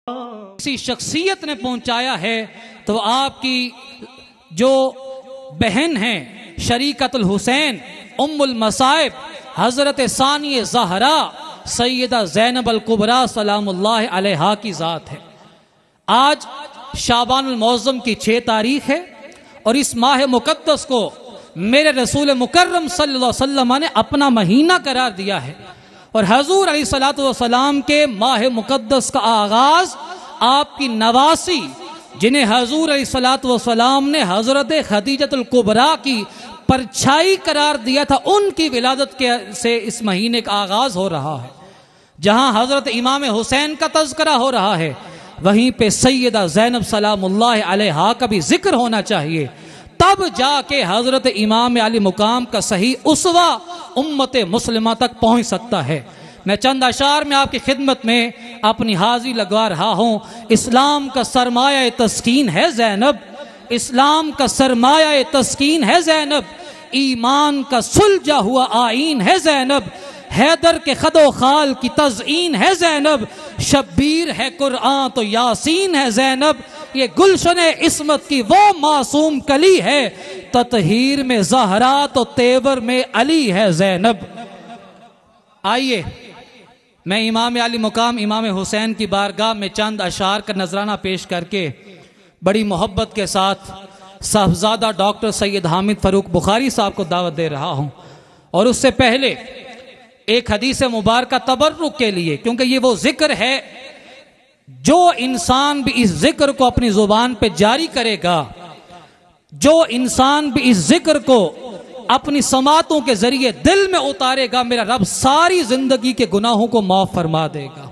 کسی شخصیت نے پہنچایا ہے تو آپ کی جو بہن ہیں شریکت الحسین ام المصائب حضرت ثانی زہرا سیدہ زینب الکبریٰ سلام اللہ علیہا کی ذات ہے۔ آج شعبان المعظم کی 6 تاریخ ہے اور اس ماہ مقدس کو میرے رسول مکرم صلی اللہ علیہ وسلم نے اپنا مہینہ قرار دیا ہے، اور حضور علیہ الصلوۃ والسلام کے ماہ مقدس کا آغاز آپ کی نواسی جنہیں حضور علیہ الصلوۃ والسلام نے حضرت خدیجۃ الکبریٰ کی پرچھائی قرار دیا تھا، ان کی ولادت سے اس مہینے کا آغاز ہو رہا ہے۔ جہاں حضرت امام حسین کا تذکرہ ہو رہا ہے وہیں پہ سیدہ زینب سلام اللہ علیہا کا بھی ذکر ہونا چاہیے، تب جا کے حضرت امام علی مقام کا صحیح اسوہ امت مسلمہ تک پہنچ سکتا ہے۔ میں چند اشعار میں آپ کی خدمت میں اپنی حاضری لگوا رہا ہوں۔ اسلام کا سرمایہ تسکین ہے زینب، اسلام کا سرمایہ تسکین ہے زینب، ایمان کا سلجھا ہوا آئین ہے زینب، حیدر کے خد و خال کی تزئین ہے زینب، شبیر ہے قرآن تو یاسین ہے زینب، یہ گلشن عصمت کی وہ معصوم کلی ہے، تطہیر میں زہرا تو تیور میں علی ہے زینب۔ آئیے میں امام علی مقام امام حسین کی بارگاہ میں چند اشعار کا نذرانہ پیش کر کے بڑی محبت کے ساتھ صاحبزادہ ڈاکٹر سید حامد فاروق بخاری صاحب کو دعوت دے رہا ہوں، اور اس سے پہلے ایک حدیث مبارکہ تبرک کے لیے، کیونکہ یہ وہ ذکر ہے جو انسان بھی اس ذکر کو اپنی زبان پہ جاری کرے گا، جو انسان بھی اس ذکر کو اپنی سماعتوں کے ذریعے دل میں اتارے گا، میرا رب ساری زندگی کے گناہوں کو معاف فرما دے گا۔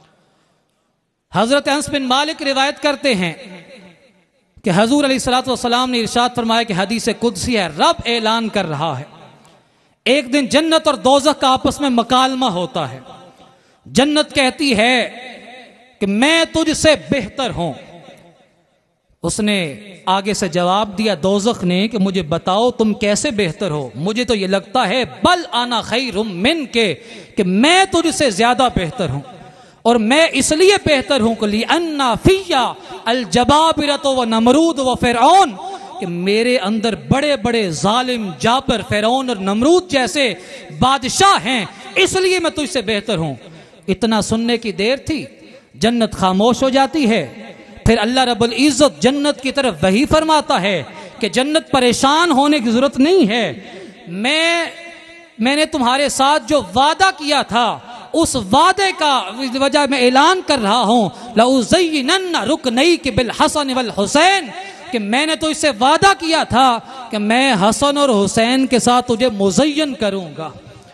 حضرت انس بن مالک روایت کرتے ہیں کہ حضور علیہ الصلوۃ والسلام نے ارشاد فرمایا کہ حدیث قدسی ہے، رب اعلان کر رہا ہے ایک دن جنت اور دوزخ کا آپس میں مکالمہ ہوتا ہے۔ جنت کہتی ہے کہ میں تجھ سے بہتر ہوں، اس نے آگے سے جواب دیا دوزخ نے کہ مجھے بتاؤ تم کیسے بہتر ہو، مجھے تو یہ لگتا ہے بل انا خیر من کے کہ میں تجھ سے زیادہ بہتر ہوں، اور میں اس لیے بہتر ہوں کہ لِأَنَّ فِيَّ الْجَبَابِرَةُ وَنَمْرُودُ وَفِرْعَوْنَ کہ میرے اندر بڑے بڑے ظالم جابر فرعون اور نمرود جیسے بادشاہ ہیں، اس لیے میں تجھ سے بہتر ہوں۔ اتنا سننے کی دیر تھی، جنت خاموش ہو جاتی ہے، پھر اللہ رب العزت جنت کی طرف وحی فرماتا ہے کہ جنت پریشان ہونے کی ضرورت نہیں ہے، میں نے تمہارے ساتھ جو وعدہ کیا تھا اس وعدے کا وجہ میں اعلان کر رہا ہوں، لَأُزَيِّنَنَّ رُكْنَيْكِ بِالْحَسَنِ وَالْحُسَيْنِ کہ میں نے تو اس سے وعدہ کیا تھا کہ میں حسن اور حسین کے ساتھ تجھے مزین کروں گا۔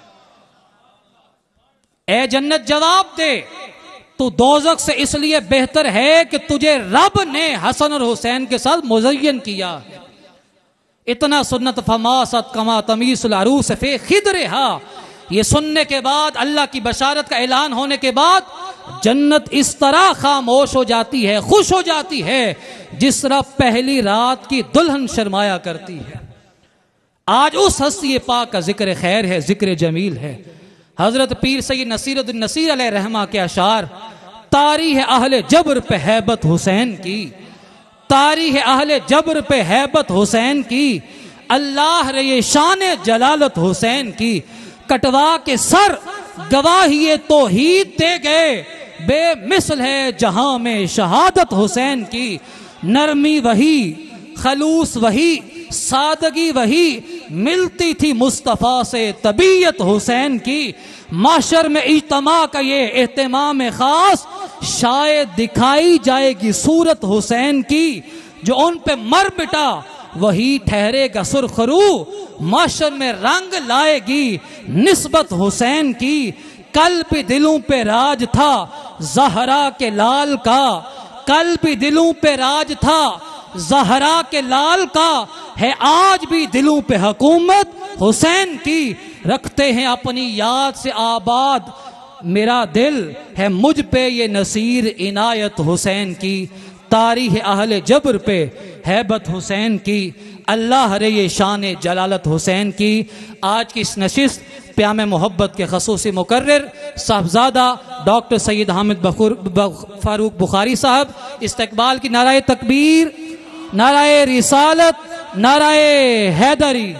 اے جنت جواب دے، تو دوزخ سے اس لیے بہتر ہے کہ تجھے رب نے حسن اور حسین کے ساتھ مزین کیا۔ اتنا سنت فماست کما تمیس العروس فی خدرہا، یہ سننے کے بعد اللہ کی بشارت کا اعلان ہونے کے بعد جنت اس طرح خاموش ہو جاتی ہے، خوش ہو جاتی ہے جس طرح پہلی رات کی دلہن شرمایا کرتی ہے۔ آج اس ہستی پاک کا ذکر خیر ہے، ذکر جمیل ہے۔ حضرت پیر سید نصیر الدین نصیر علیہ رحمہ کے اشعار، تاریخ اہل جبر پہ ہیبت حسین کی، تاریخ اہل جبر پہ ہیبت حسین کی، اللہ رے شان جلالت حسین کی، کٹوا کے سر گواہی توحید دے گئے، بے مثل ہے جہاں میں شہادت حسین کی، نرمی وہی، خلوص وہی، سادگی وہی، ملتی تھی مصطفیٰ سے طبیعت حسین کی، معاشر میں اجتماع کا یہ اہتمام خاص، شاید دکھائی جائے گی صورت حسین کی، جو ان پہ مر مٹا وہی ٹھہرے گا سرخرو، معاشر میں رنگ لائے گی نسبت حسین کی، کل بھی دلوں پہ راج تھا زہرا کے لال کا، کل بھی دلوں پہ راج تھا زہرا کے لال کا، ہے آج بھی دلوں پہ حکومت حسین کی، رکھتے ہیں اپنی یاد سے آباد میرا دل، ہے مجھ پہ یہ نصیر عنایت حسین کی، تاریخ اہل جبر پہ ہیبت حسین کی، اللہ رے شان جلالت حسین کی۔ آج کی اس نشست پیام محبت کے خصوصی مقرر صاحبزادہ ڈاکٹر سید حامد فاروق بخاری صاحب، استقبال کی نعرہ تکبیر، نعرہ رسالت، نعرہ حیدری۔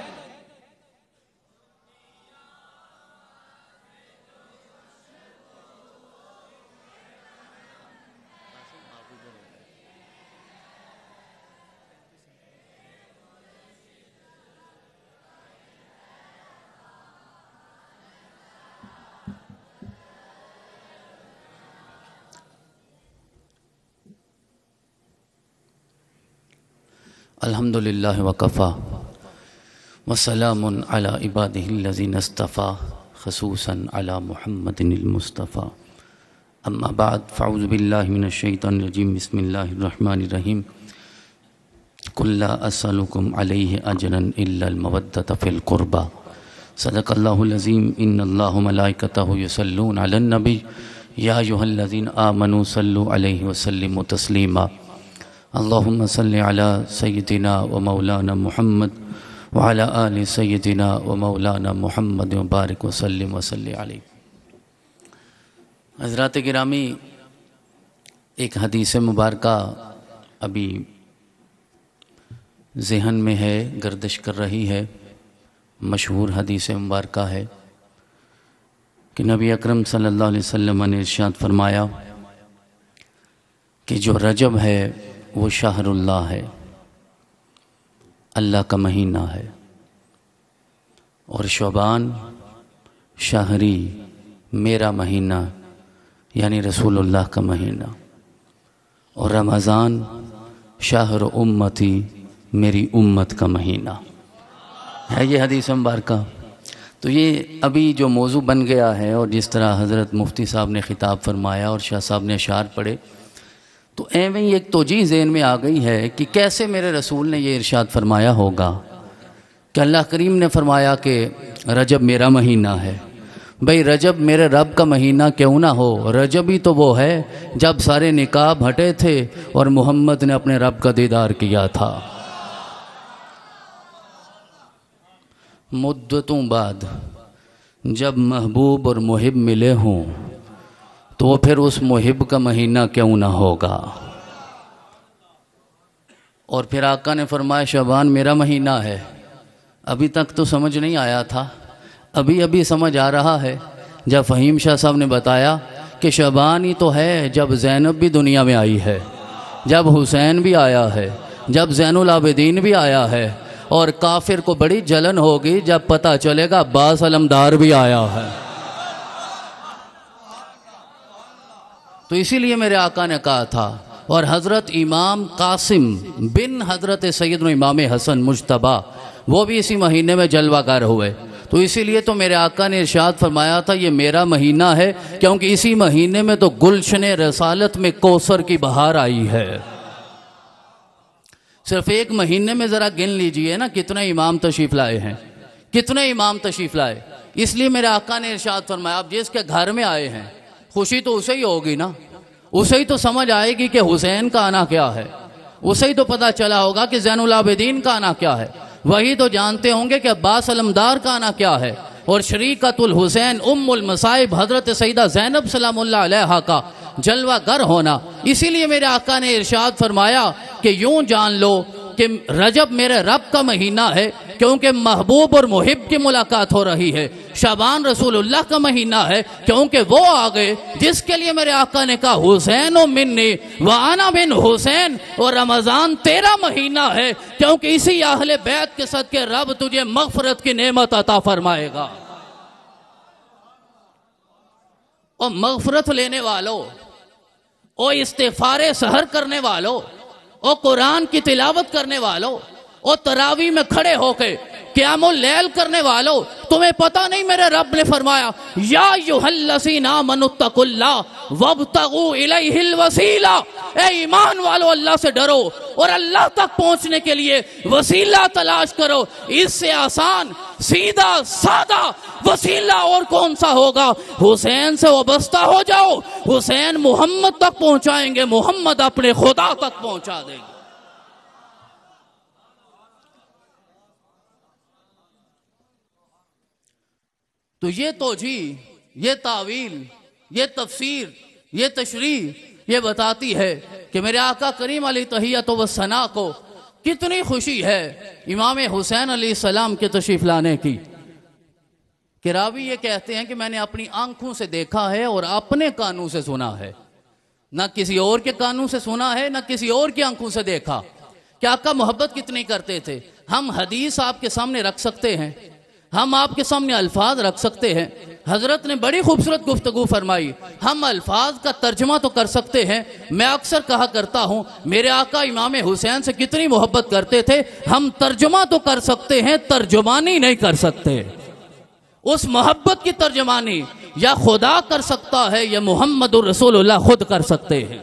الحمدللہ وکفا وسلام علی عبادہ الذین اصطفیٰ خصوصاً علی محمد المصطفیٰ اما بعد فاعوذ باللہ من الشیطان الرجیم بسم اللہ الرحمن الرحیم قل لا اسألکم علیہ اجرا الا المودۃ فی القربى صدق اللہ العظیم ان اللہ ملائکتہ یصلون علی النبی یا ایھا الذین آمنوا صلوا علیہ وسلموا تسلیما اللہم صلی علی سیدنا و مولانا محمد وعلی آل سیدنا و مولانا محمد وبارک وسلم وصلی علیہ۔ حضرات گرامی، ایک حدیث مبارکہ ابھی ذہن میں ہے، گردش کر رہی ہے، مشہور حدیث مبارکہ ہے کہ نبی اکرم صلی اللہ علیہ وسلم نے ارشاد فرمایا کہ جو رجب ہے وہ شہر اللہ ہے، اللہ کا مہینہ ہے، اور شعبان شہری میرا مہینہ یعنی رسول اللہ کا مہینہ، اور رمضان شہر امتی میری امت کا مہینہ ہے۔ یہ حدیث مبارکہ تو یہ ابھی جو موضوع بن گیا ہے، اور جس طرح حضرت مفتی صاحب نے خطاب فرمایا اور شاہ صاحب نے اشعار پڑھے، تو ایویں ہی ایک توجیہ ذہن میں آ گئی ہے کہ کیسے میرے رسول نے یہ ارشاد فرمایا ہوگا کہ اللہ کریم نے فرمایا کہ رجب میرا مہینہ ہے۔ بھئی رجب میرے رب کا مہینہ کیوں نہ ہو؟ رجب ہی تو وہ ہے جب سارے نقاب ہٹے تھے اور محمد نے اپنے رب کا دیدار کیا تھا۔ مدتوں بعد جب محبوب اور محب ملے ہوں تو وہ پھر اس محب کا مہینہ کیوں نہ ہوگا؟ اور پھر آقا نے فرمایا شعبان میرا مہینہ ہے۔ ابھی تک تو سمجھ نہیں آیا تھا، ابھی سمجھ آ رہا ہے جب فہیم شاہ صاحب نے بتایا کہ شعبان ہی تو ہے جب زینب بھی دنیا میں آئی ہے، جب حسین بھی آیا ہے، جب زین العابدین بھی آیا ہے، اور کافر کو بڑی جلن ہوگی جب پتہ چلے گا عباس علمدار بھی آیا ہے۔ تو اسی لیے میرے آقا نے کہا تھا، اور حضرت امام قاسم بن حضرت سیدنا امام حسن مجتبیٰ وہ بھی اسی مہینے میں جلوہ گر ہوئے، تو اسی لیے تو میرے آقا نے ارشاد فرمایا تھا یہ میرا مہینہ ہے، کیونکہ اسی مہینے میں تو گلشن رسالت میں کوثر کی بہار آئی ہے۔ صرف ایک مہینے میں ذرا گن لیجئے نا کتنے امام تشریف لائے ہیں، کتنے امام تشریف لائے۔ اس لیے میرے آقا نے ارشاد فرمایا آپ جس کے گھر میں آئے ہیں خوشی تو اسے ہی ہوگی نا، اسے ہی تو سمجھ آئے گی کہ حسین کا آنا کیا ہے، اسے ہی تو پتہ چلا ہوگا کہ زین العابدین کا آنا کیا ہے، وہی تو جانتے ہوں گے کہ عباس علمدار کا آنا کیا ہے، اور شریکت الحسین ام المصائب حضرت سیدہ زینب سلام اللہ علیہا کا جلوہ گر ہونا۔ اسی لیے میرے آقا نے ارشاد فرمایا کہ یوں جان لو کہ رجب میرے رب کا مہینہ ہے، کیونکہ محبوب اور محب کی ملاقات ہو رہی ہے۔ شعبان رسول اللہ کا مہینہ ہے، کیونکہ وہ آگئے جس کے لیے میرے آقا نے کہا حسین منی وانا من حسین، اور رمضان تیرا مہینہ ہے کیونکہ اسی اہل بیت کے صدقے رب تجھے مغفرت کی نعمت عطا فرمائے گا۔ اور مغفرت لینے والوں، اور استغفار سحر کرنے والوں، اور قرآن کی تلاوت کرنے والوں، اور تراویح میں کھڑے ہو کے قیام اللیل کرنے والوں، تمہیں پتہ نہیں میرے رب نے فرمایا یا ایھا الذین آمنوا اتقوا اللہ وابتغوا الیہ الوسیلہ، اے ایمان والو اللہ سے ڈرو اور اللہ تک پہنچنے کے لیے وسیلہ تلاش کرو. اس سے آسان سیدھا سادہ وسیلہ اور کون سا ہوگا؟ حسین سے وابستہ ہو جاؤ. حسین محمد تک پہنچائیں گے، محمد اپنے خدا تک پہنچا دیں گے. تو یہ توجیہ، یہ تعویل، یہ تفسیر، یہ تشریح یہ بتاتی ہے کہ میرے آقا کریم علیہ تحیت و ثنا کو کتنی خوشی ہے امام حسین علیہ السلام کے تشریف لانے کی. کہ راوی یہ کہتے ہیں کہ میں نے اپنی آنکھوں سے دیکھا ہے اور اپنے کانوں سے سنا ہے، نہ کسی اور کے کانوں سے سنا ہے، نہ کسی اور کی آنکھوں سے دیکھا. کہ آقا محبت کتنی کرتے تھے. ہم حدیث آپ کے سامنے رکھ سکتے ہیں، ہم آپ کے سامنے الفاظ رکھ سکتے ہیں. حضرت نے بڑی خوبصورت گفتگو فرمائی. ہم الفاظ کا ترجمہ تو کر سکتے ہیں. میں اکثر کہا کرتا ہوں میرے آقا امام حسین سے کتنی محبت کرتے تھے. ہم ترجمہ تو کر سکتے ہیں، ترجمانی نہیں کر سکتے. اس محبت کی ترجمانی یا خدا کر سکتا ہے یا محمد الرسول اللہ خود کر سکتے ہیں.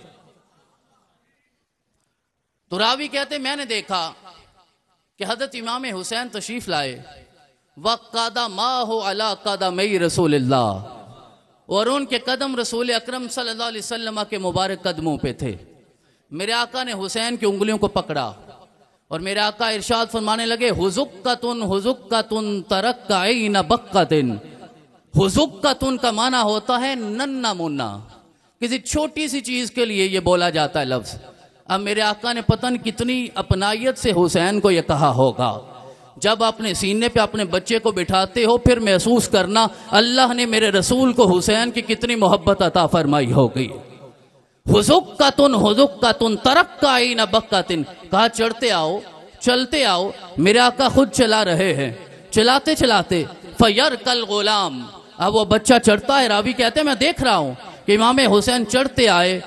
تو راوی کہتے میں نے دیکھا کہ حضرت امام حسین تشریف لائے. وَقَدَ مَاهُ عَلَىٰ قَدَمَيْ رسول اللہ، اور ان کے قدم رسول اکرم صلی اللہ علیہ وسلم کے مبارک قدموں پہ تھے. میرے آقا نے حسین کی انگلیوں کو پکڑا اور میرے آقا ارشاد فرمانے لگے حُزُقَّتُن حُزُقَّتُن تَرَكَّ عَيْنَ بَقَّتٍ. حُزُقَّتُن کا معنی ہوتا ہے ننّا منا، کسی چھوٹی سی چیز کے لیے یہ بولا جاتا ہے لفظ. اب میرے آقا نے پتہ نہیں کتنی اپنائیت سے حسین کو یہ کہا ہوگا. جب اپنے سینے پہ اپنے بچے کو بٹھاتے ہو پھر محسوس کرنا اللہ نے میرے رسول کو حسین کی کتنی محبت عطا فرمائی ہوگی. حُزُقَّتُن حُزُقَّتُن تَرَكَّ عَيْنَ بَقَّتٍ. کہا چڑھتے آؤ، چلتے آؤ. میرے آقا خود چلا رہے ہیں. چلاتے چلاتے فَيَرْكَ الْغُلَامُ. اب وہ بچہ چڑھتا ہے. راوی کہتے ہیں میں دیکھ رہا ہوں کہ امام حسین چڑھتے آئے.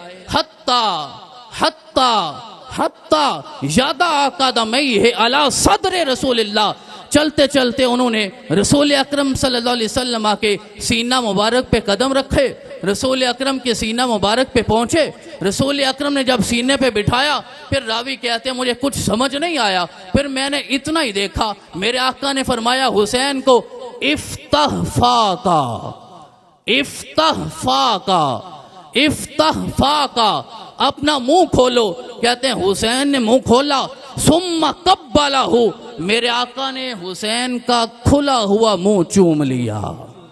حتی یَضَعَ قَدَمَيْهِ عَلَىٰ صَدْرِ رسول اللہ. چلتے چلتے انہوں نے رسول اکرم صلی اللہ علیہ وسلم کے سینہ مبارک پہ قدم رکھے. رسول اکرم کے سینہ مبارک پہ پہنچے. رسول اکرم نے جب سینے پہ بٹھایا پھر راوی کہتے ہیں مجھے کچھ سمجھ نہیں آیا. پھر میں نے اتنا ہی دیکھا میرے آقا نے فرمایا حسین کو افتح فاقا، افتح فاقا، افتح فاقا، اپنا منہ کھولو. کہتے ہیں حسین نے منہ کھولا. ثم قبلہ، میرے آقا نے حسین کا کھلا ہوا منہ چوم لیا.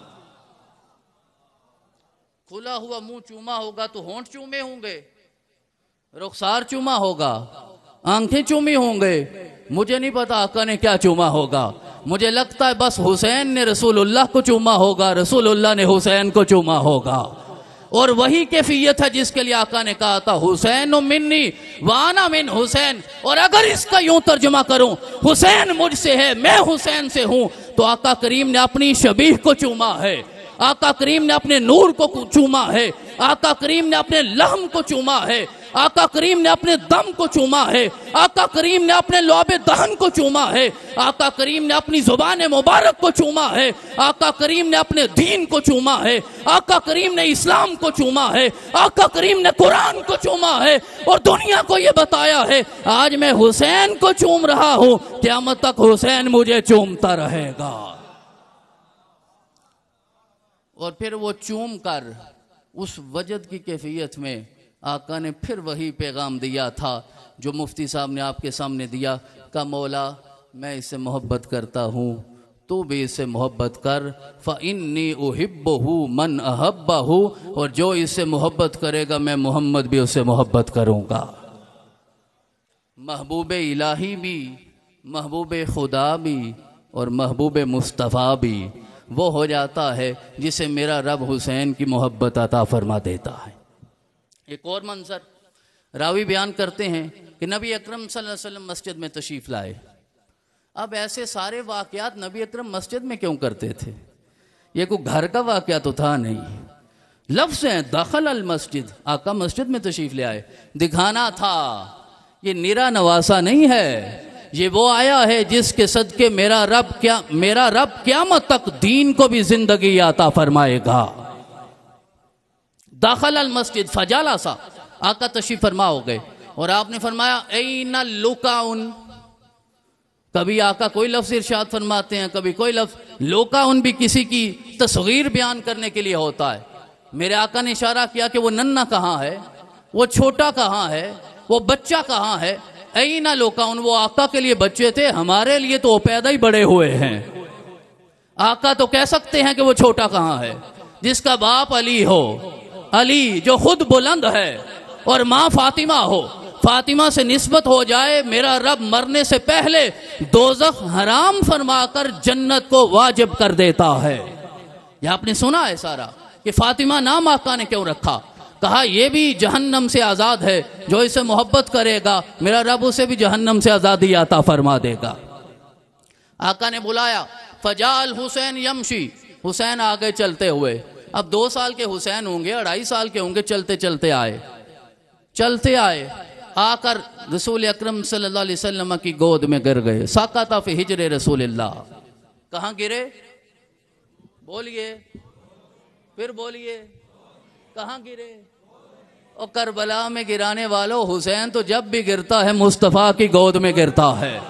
کھلا ہوا منہ چوما ہوگا تو ہونٹ چومے ہوں گے، رخسار چوما ہوگا، آنکھیں چومی ہوں گے. مجھے نہیں پتا آقا نے کیا چوما ہوگا. مجھے لگتا ہے بس حسین نے رسول اللہ کو چوما ہوگا، رسول اللہ نے حسین کو چوما ہوگا. اور وہی کیفیت ہے جس کے لیے آقا نے کہا تھا حسین منی وانا من حسین. اور اگر اس کا یوں ترجمہ کروں حسین مجھ سے ہے میں حسین سے ہوں، تو آقا کریم نے اپنی شبیہ کو چوما ہے، آقا کریم نے اپنے نور کو چوما ہے، آقا کریم نے اپنے لحم کو چوما ہے، آقا کریم نے اپنے دم کو چوما ہے، آقا کریم نے اپنے لعب دہن کو چوما ہے، آقا کریم نے اپنی زبان مبارک کو چوما ہے، آقا کریم نے اپنے دین کو چوما ہے، آقا کریم نے اسلام کو چوما ہے، آقا کریم نے قرآن کو چوما ہے. اور دنیا کو یہ بتایا ہے آج میں حسین کو چوم رہا ہوں، قیامت تک حسین مجھے چومتا رہے گا. اور پھر وہ چوم کر اس وجد کی کیفیت میں آقا نے پھر وہی پیغام دیا تھا جو مفتی صاحب نے آپ کے سامنے دیا. کہ مولا میں اس سے محبت کرتا ہوں، تو بھی اس سے محبت کر. فَإِنِّي أُحِبُّهُ مَنْ أَحَبَّهُ. اور جو اس سے محبت کرے گا میں محمد بھی اس سے محبت کروں گا. محبوب الہی بھی، محبوب خدا بھی اور محبوب مصطفیٰ بھی وہ ہو جاتا ہے جسے میرا رب حسین کی محبت عطا فرما دیتا ہے. ایک اور منظر راوی بیان کرتے ہیں کہ نبی اکرم صلی اللہ علیہ وسلم مسجد میں تشریف لائے. اب ایسے سارے واقعات نبی اکرم مسجد میں کیوں کرتے تھے؟ یہ کوئی گھر کا واقعہ تو تھا نہیں. لفظ ہیں دخل المسجد، آقا مسجد میں تشریف لے آئے. دکھانا تھا یہ نیرا نواسا نہیں ہے، یہ وہ آیا ہے جس کے صدقے میرا رب قیامت تک دین کو بھی زندگی عطا فرمائے گا. داخل المسجد فجالسا، آقا تشریف فرما ہو گئے اور آپ نے فرمایا این لوکاؤن. کبھی آقا کوئی لفظ ارشاد فرماتے ہیں, کبھی کوئی لفظ. لوکاؤن بھی کسی کی تصغیر بیان کرنے کے لیے ہوتا ہے. میرے آقا نے اشارہ کیا کہ وہ ننھا کہاں ہے, وہ چھوٹا کہاں ہے, وہ بچہ کہاں ہے. این لوکاؤن, وہ آقا کے لیے بچے تھے, ہمارے لیے تو وہ پیدا ہی بڑے ہوئے ہیں. آقا تو کہہ سکتے ہیں کہ وہ چھوٹا کہاں ہے. جس کا باپ علی ہو, علی جو خود بلند ہے, اور ماں فاطمہ ہو, فاطمہ سے نسبت ہو جائے, میرا رب مرنے سے پہلے دوزخ حرام فرما کر جنت کو واجب کر دیتا ہے. یہ آپ نے سنا ہے سارا کہ فاطمہ نام آقا نے کیوں رکھا. کہا یہ بھی جہنم سے آزاد ہے, جو اسے محبت کرے گا میرا رب اسے بھی جہنم سے آزادی عطا فرما دے گا. آقا نے بلایا, فجال حسین یمشی, حسین آگے چلتے ہوئے. اب 2 سال کے حسین ہوں گے, 2.5 سال کے ہوں گے, چلتے آئے آ کر رسول اکرم صلی اللہ علیہ وسلم کی گود میں گر گئے. سقط فی حجر رسول اللہ. کہاں گرے؟ بولیے, پھر بولیے, کہاں گرے؟ اور کربلا میں گرانے والوں, حسین تو جب بھی گرتا ہے مصطفیٰ کی گود میں گرتا ہے.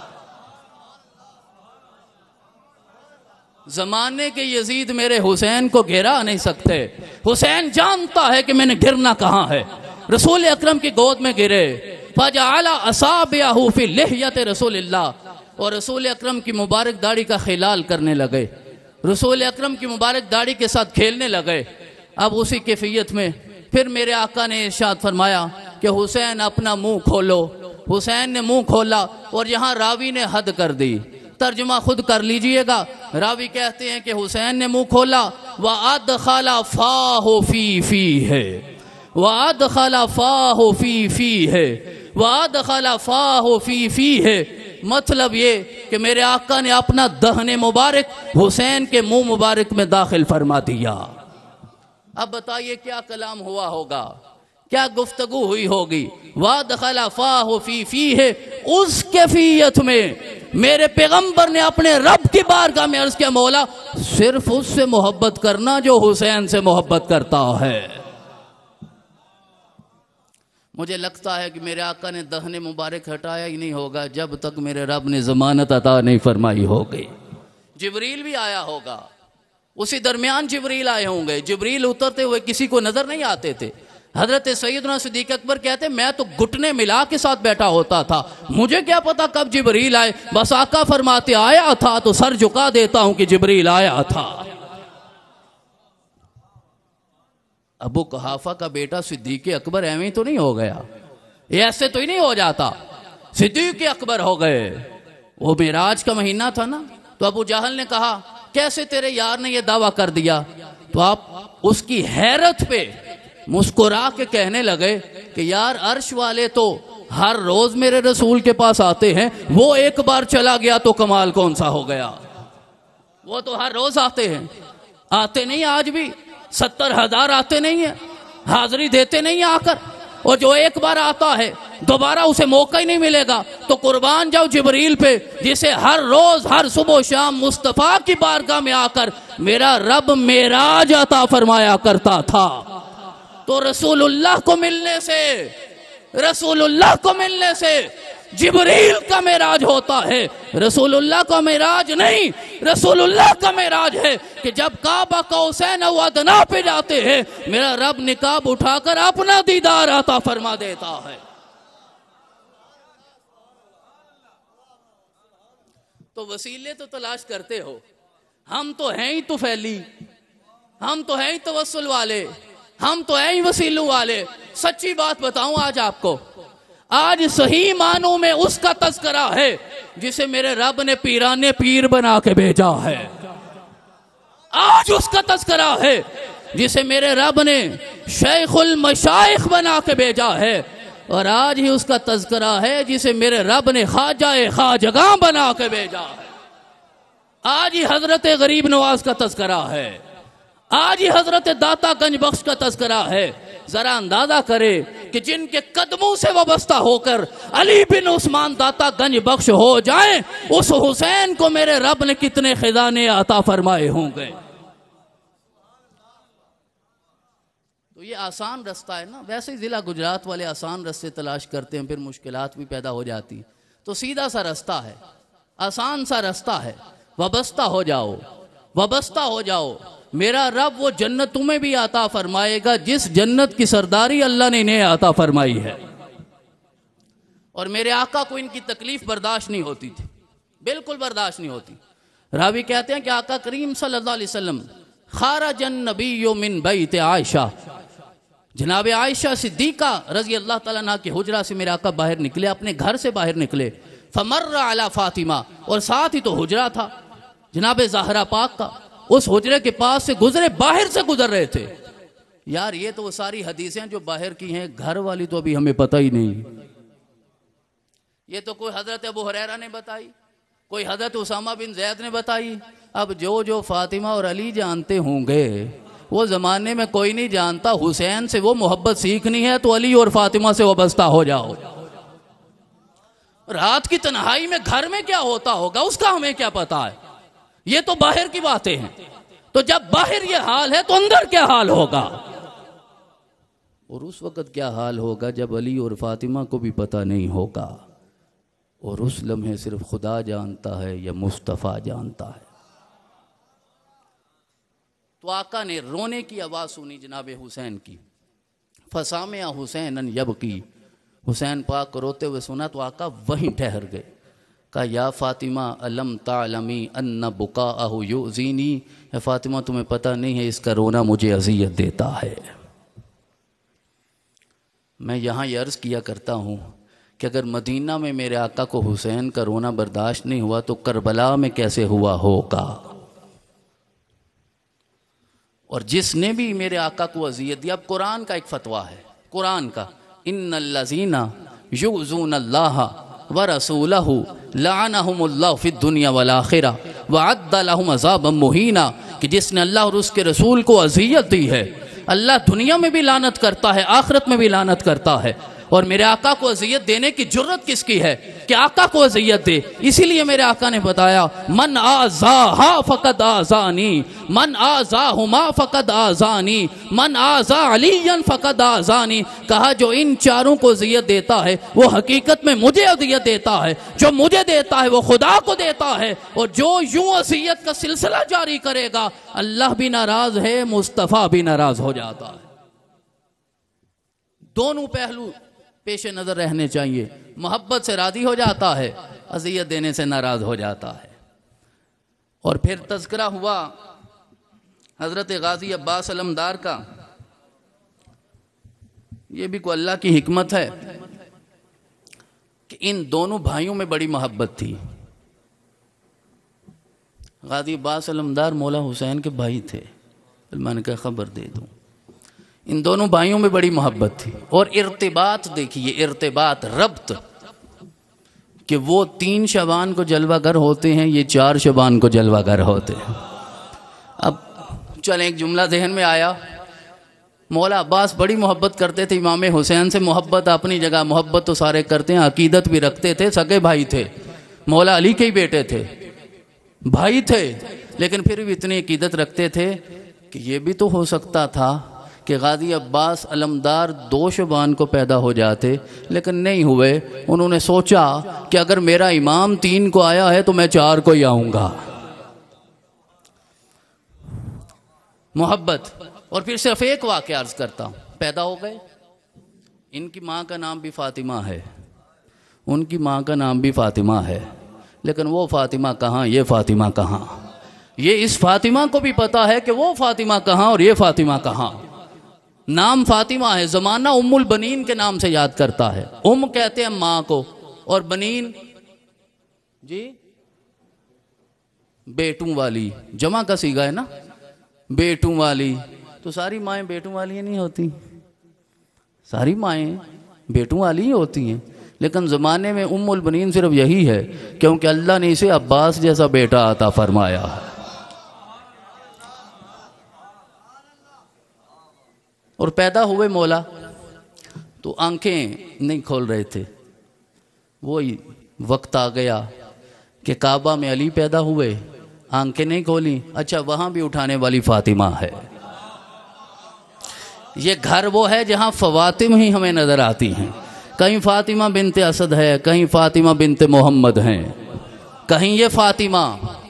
زمانے کے یزید میرے حسین کو گرا نہیں سکتے. حسین جانتا ہے کہ میں نے گرنا کہاں ہے. رسول اکرم کی گود میں گرے. فجعل اصابعہ فی لحیۃ رسول اللہ, اور رسول اکرم کی مبارک داڑھی کا خلال کرنے لگے. رسول اکرم کی مبارک داڑھی کے ساتھ کھیلنے لگے. اب اسی کیفیت میں پھر میرے آقا نے ارشاد فرمایا کہ حسین اپنا منہ کھولو. حسین نے منہ کھولا اور یہاں راوی نے حد کر دی. ترجمہ خود کر لیجئے گا. راوی کہتے ہیں کہ حسین نے منہ کھولا, وَأَدْخَلَ فَاهُ فِي فِيهِ, وَأَدْخَلَ فَاهُ فِي فِيهِ, وَأَدْخَلَ فَاهُ فِي فِيهِ. مطلب یہ کہ میرے آقا نے اپنا دہن مبارک حسین کے منہ مبارک میں داخل فرما دیا. اب بتائیے کیا کلام ہوا ہوگا, کیا گفتگو ہوئی ہوگی. وَأَدْخَلَ فَاهُ فِي فِيهِ, اس کیفیت میں میرے پیغمبر نے اپنے رب کی بارگاہ میں عرض کیا, مولا صرف اس سے محبت کرنا جو حسین سے محبت کرتا ہے. مجھے لگتا ہے کہ میرے آقا نے دہن مبارک ہٹایا ہی نہیں ہوگا جب تک میرے رب نے ضمانت عطا نہیں فرمائی ہوگی. جبریل بھی آیا ہوگا, اسی درمیان جبریل آئے ہوں گے. جبریل اترتے ہوئے کسی کو نظر نہیں آتے تھے. حضرت سیدنا صدیق اکبر کہتے میں تو گھٹنے ملا کے ساتھ بیٹھا ہوتا تھا, مجھے کیا پتا کب جبریل آئے. بس آقا فرماتے آیا تھا تو سر جھکا دیتا ہوں کہ جبریل آیا تھا. ابو قحافہ کا بیٹا صدیق اکبر ایویں تو نہیں ہو گیا, ایسے تو ہی نہیں ہو جاتا. صدیق اکبر ہو گئے. وہ معراج کا مہینہ تھا نا, تو ابو جہل نے کہا کیسے تیرے یار نے یہ دعویٰ کر دیا. تو آپ اس کی حیرت پہ مسکرا کے کہنے لگے کہ یار عرش والے تو ہر روز میرے رسول کے پاس آتے ہیں, وہ ایک بار چلا گیا تو کمال کون سا ہو گیا. وہ تو ہر روز آتے ہیں, آتے نہیں آج بھی 70,000 آتے نہیں ہیں, حاضری دیتے نہیں ہیں آ کر. اور جو ایک بار آتا ہے دوبارہ اسے موقع ہی نہیں ملے گا. تو قربان جاؤ جبریل پہ, جسے ہر روز ہر صبح و شام مصطفیٰ کی بارگاہ میں آ کر میرا رب معراج عطا فرمایا کرتا تھا. تو رسول اللہ کو ملنے سے جبریل کا معراج ہوتا ہے. رسول اللہ کا معراج نہیں, رسول اللہ کا معراج ہے کہ جب کعبہ قوسین او ادنا پہ جاتے ہیں میرا رب نقاب اٹھا کر اپنا دیدار عطا فرما دیتا ہے. تو وسیلے تو تلاش کرتے ہو, ہم تو ہیں ہی طفیلی, ہم تو ہیں ہی توسل والے, ہم تو ہیں ہی وسیلوں والے. سچی بات بتاؤں آج آپ کو, آج صحیح معنوں میں اس کا تذکرہ ہے جسے میرے رب نے پیرانے پیر بنا کے بھیجا ہے. آج اس کا تذکرہ ہے جسے میرے رب نے شیخ المشائخ بنا کے بھیجا ہے. اور آج ہی اس کا تذکرہ ہے جسے میرے رب نے خواجہ خواجگاں بنا کے بھیجا ہے. آج ہی حضرت غریب نواز کا تذکرہ ہے, آج ہی حضرت داتا گنج بخش کا تذکرہ ہے. ذرا اندازہ کرے کہ جن کے قدموں سے وابستہ ہو کر علی بن عثمان داتا گنج بخش ہو جائیں, اس حسین کو میرے رب نے کتنے خزانے عطا فرمائے ہوں گے. تو تو یہ آسان رستہ ہے نا. ویسے ہی ضلع گجرات والے آسان رستے تلاش کرتے ہیں، پھر مشکلات بھی پیدا ہو جاتی ہیں. تو سیدھا سا رستہ ہے، آسان سا رستہ ہے. وابستہ ہو جاؤ، وابستہ ہو جاؤ. میرا رب وہ جنت تمہیں بھی عطا فرمائے گا جس جنت کی سرداری اللہ نے انہیں عطا فرمائی ہے. اور میرے آقا کو ان کی تکلیف برداشت نہیں ہوتی تھی، بالکل برداشت نہیں ہوتی. راوی کہتے ہیں کہ آقا کریم صلی اللہ علیہ وسلم خارج النبی من بیت عائشہ، جناب عائشہ صدیقہ رضی اللہ تعالیٰ عنہ کے حجرہ سے میرے آقا باہر نکلے، اپنے گھر سے باہر نکلے. فمر علی فاطمہ، اور ساتھ ہی تو حجرہ تھا جناب زہرا پاک کا. اس حجرے کے پاس سے گزرے، باہر سے گزر رہے تھے. یار یہ تو وہ ساری حدیثیں جو باہر کی ہیں، گھر والی تو ابھی ہمیں پتہ ہی نہیں. یہ تو کوئی حضرت ابو ہریرہ نے بتائی، کوئی حضرت اسامہ بن زید نے بتائی. اب جو فاطمہ اور علی جانتے ہوں گے، وہ زمانے میں کوئی نہیں جانتا. حسین سے وہ محبت سیکھنی ہے تو علی اور فاطمہ سے وابستہ ہو جاؤ. رات کی تنہائی میں گھر میں کیا ہوتا ہوگا اس کا ہمیں کیا پتا ہے. یہ تو باہر کی باتیں ہیں. تو جب باہر یہ حال ہے تو اندر کیا حال ہوگا. اور اس وقت کیا حال ہوگا جب علی اور فاطمہ کو بھی پتہ نہیں ہوگا، اور اس لمحے صرف خدا جانتا ہے یا مصطفیٰ جانتا ہے. تو آقا نے رونے کی آواز سنی جناب حسین کی. فسامع حسین یبکی، حسین پاک کو روتے ہوئے سنا تو آقا وہیں ٹھہر گئے. کہا یا فاطمہ الم تعلمی ان بکاءہ یؤذینی، اے فاطمہ تمہیں پتہ نہیں ہے اس کا رونا مجھے اذیت دیتا ہے. میں یہاں یہ عرض کیا کرتا ہوں کہ اگر مدینہ میں میرے آقا کو حسین کا رونا برداشت نہیں ہوا تو کربلا میں کیسے ہوا ہوگا. اور جس نے بھی میرے آقا کو اذیت دیا، اب قرآن کا ایک فتویٰ ہے، قرآن کا، ان الذین یؤذون اللہ ورسولہ لعنہم اللہ فی الدنیا والآخرہ وعد لہم عذابا مہینا، کہ جس نے اللہ اور اس کے رسول کو اذیت دی ہے اللہ دنیا میں بھی لعنت کرتا ہے، آخرت میں بھی لعنت کرتا ہے. اور میرے آقا کو اذیت دینے کی جرت کس کی ہے کہ آقا کو اذیت دے. اسی لیے میرے آقا نے بتایا من آذاہا فقد آذانی، من آذاہما فقد آذانی، من آذا علیا فقد آذانی. کہا جو ان چاروں کو اذیت دیتا ہے وہ حقیقت میں مجھے اذیت دیتا ہے، جو مجھے دیتا ہے وہ خدا کو دیتا ہے. اور جو یوں اذیت کا سلسلہ جاری کرے گا اللہ بھی ناراض ہے، مصطفیٰ بھی ناراض ہو جاتا ہے. دونوں پہلو پیش نظر رہنے چاہیے. محبت سے راضی ہو جاتا ہے، اذیت دینے سے ناراض ہو جاتا ہے. اور پھر تذکرہ ہوا حضرت غازی عباس علمدار کا. یہ بھی کوئی اللہ کی حکمت ہے کہ ان دونوں بھائیوں میں بڑی محبت تھی. غازی عباس علمدار مولا حسین کے بھائی تھے. میں نے کہا خبر دے دوں، ان دونوں بھائیوں میں بڑی محبت تھی. اور ارتباط دیکھیے، ارتباط، ربط، کہ وہ 3 شعبان کو جلوہ گر ہوتے ہیں، یہ 4 شعبان کو جلوہ گر ہوتے ہیں. اب چلیں ایک جملہ ذہن میں آیا. مولا عباس بڑی محبت کرتے تھے امام حسین سے. محبت اپنی جگہ، محبت تو سارے کرتے ہیں، عقیدت بھی رکھتے تھے، سگے بھائی تھے، مولا علی کے ہی بیٹے تھے، بھائی تھے، لیکن پھر بھی اتنی عقیدت رکھتے تھے کہ یہ بھی تو ہو سکتا تھا کہ غازی عباس علمدار 2 شعبان کو پیدا ہو جاتے، لیکن نہیں ہوئے. انہوں نے سوچا کہ اگر میرا امام 3 کو آیا ہے تو میں 4 کو ہی آؤں گا. محبت. اور پھر صرف ایک واقعہ عرض کرتا ہوں. پیدا ہو گئے، ان کی ماں کا نام بھی فاطمہ ہے، ان کی ماں کا نام بھی فاطمہ ہے، لیکن وہ فاطمہ کہاں، یہ فاطمہ کہاں. یہ اس فاطمہ کو بھی پتا ہے کہ وہ فاطمہ کہاں اور یہ فاطمہ کہاں. نام فاطمہ ہے، زمانہ ام البنین کے نام سے یاد کرتا ہے. ام کہتے ہیں ماں کو، اور بنین جی بیٹوں والی، جمع کا صیغہ ہے نا، بیٹوں والی. تو ساری مائیں بیٹوں والی نہیں ہوتی، ساری مائیں بیٹوں والی ہی ہوتی ہیں. لیکن زمانے میں ام البنین صرف یہی ہے کیونکہ اللہ نے اسے عباس جیسا بیٹا عطا فرمایا. اور پیدا ہوئے مولا تو آنکھیں نہیں کھول رہے تھے. وہی وقت آ گیا کہ کعبہ میں علی پیدا ہوئے، آنکھیں نہیں کھولی. اچھا وہاں بھی اٹھانے والی فاطمہ ہے. یہ گھر وہ ہے جہاں فواطم ہی ہمیں نظر آتی ہیں. کہیں فاطمہ بنت اسد ہے، کہیں فاطمہ بنت محمد ہیں، کہیں یہ فاطمہ.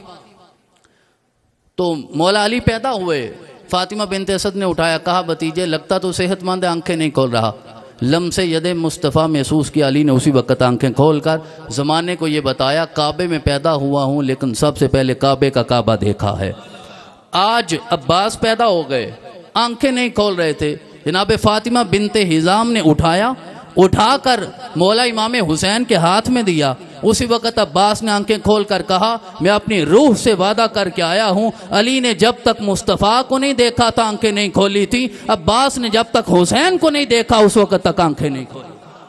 تو مولا علی پیدا ہوئے، فاطمہ بنت اسد نے اٹھایا، کہا بھتیجے لگتا تو صحت مند ہے، آنکھیں نہیں کھول رہا. لمس ید مصطفیٰ محسوس کیا علی نے اسی وقت آنکھیں کھول کر زمانے کو یہ بتایا کعبے میں پیدا ہوا ہوں لیکن سب سے پہلے کعبے کا کعبہ دیکھا ہے. آج عباس پیدا ہو گئے، آنکھیں نہیں کھول رہے تھے، جناب فاطمہ بنت حزام نے اٹھا کر مولا امام حسین کے ہاتھ میں دیا. اسی وقت عباس نے آنکھیں کھول کر کہا میں اپنی روح سے وعدہ کر کے آیا ہوں. علی نے جب تک مصطفیٰ کو نہیں دیکھا تھا آنکھیں نہیں کھولی تھی، عباس نے جب تک حسین کو نہیں دیکھا اس وقت تک آنکھیں نہیں کھولی.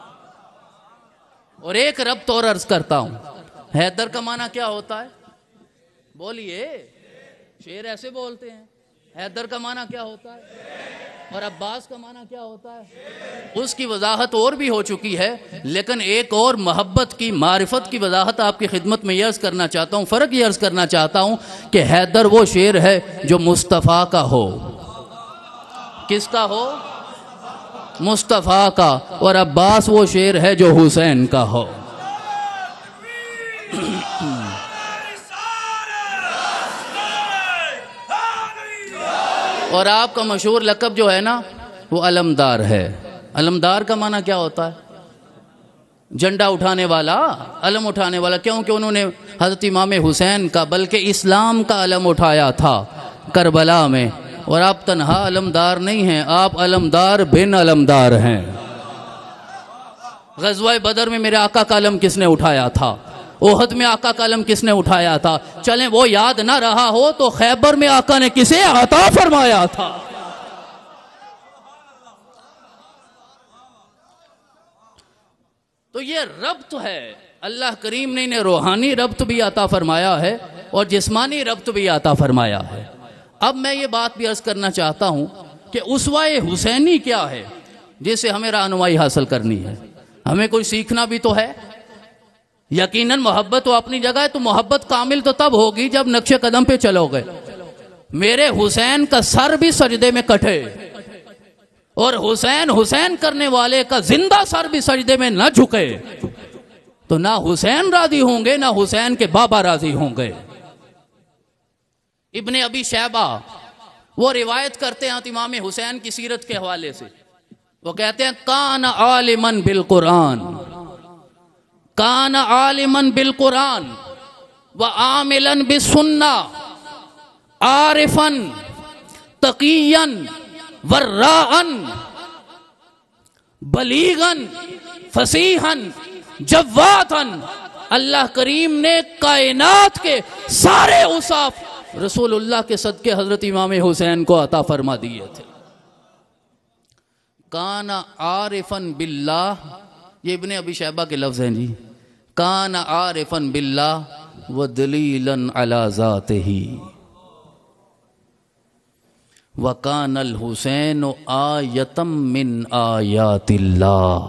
اور ایک ربط اور عرض کرتا ہوں، حیدر کا معنی کیا ہوتا ہے؟ بولیے، شعر ایسے بولتے ہیں. حیدر کا معنی کیا ہوتا ہے اور عباس کا معنی کیا ہوتا ہے؟ اس کی وضاحت اور بھی ہو چکی ہے، لیکن ایک اور محبت کی، معرفت کی وضاحت آپ کی خدمت میں یہ عرض کرنا چاہتا ہوں، فرق یہ عرض کرنا چاہتا ہوں کہ حیدر وہ شیر ہے جو مصطفیٰ کا ہو. کس کا ہو؟ مصطفیٰ کا. اور عباس وہ شیر ہے جو حسین کا ہو. اور آپ کا مشہور لقب جو ہے نا وہ علمدار ہے. علمدار کا معنی کیا ہوتا ہے؟ جھنڈا اٹھانے والا، علم اٹھانے والا. کیونکہ انہوں نے حضرت امام حسین کا بلکہ اسلام کا علم اٹھایا تھا کربلا میں. اور آپ تنہا علمدار نہیں ہیں، آپ علمدار بن علمدار ہیں. غزوہ بدر میں میرے آقا کا علم کس نے اٹھایا تھا؟ احد میں آقا کا علم کس نے اٹھایا تھا؟ چلیں وہ یاد نہ رہا ہو تو خیبر میں آقا نے کسے عطا فرمایا تھا؟ تو یہ ربط ہے. اللہ کریم نے انہیں روحانی ربط بھی عطا فرمایا ہے اور جسمانی ربط بھی عطا فرمایا ہے. اب میں یہ بات بھی عرض کرنا چاہتا ہوں کہ اسوہ حسینی کیا ہے جس سے ہمیں رہنمائی حاصل کرنی ہے. ہمیں کوئی سیکھنا بھی تو ہے. یقیناً محبت تو اپنی جگہ ہے، تو محبت کامل تو تب ہوگی جب نقش قدم پہ چلو گے. میرے حسین کا سر بھی سجدے میں کٹے اور حسین کرنے والے کا زندہ سر بھی سجدے میں نہ جھکے تو نہ حسین راضی ہوں گے نہ حسین کے بابا راضی ہوں گے. ابن ابی شیبہ وہ روایت کرتے ہیں امام حسین کی سیرت کے حوالے سے. وہ کہتے ہیں کان عالماً بالقرآن، کان عالماً بالقرآن وعاملاً بالسنہ عارفاً تقیاً وراءً بلیغاً فصیحاً جواداً. اللہ کریم نے کائنات کے سارے اوصاف رسول اللہ کے صدقے حضرت امام حسین کو عطا فرما دیے تھے. کان عارفاً باللہ، یہ ابن ابی شیبہ کے لفظ ہیں جی. کان عارفاً باللہ ودلیلاً علی ذاتہ وکان الحسین آیۃ من آیات اللہ.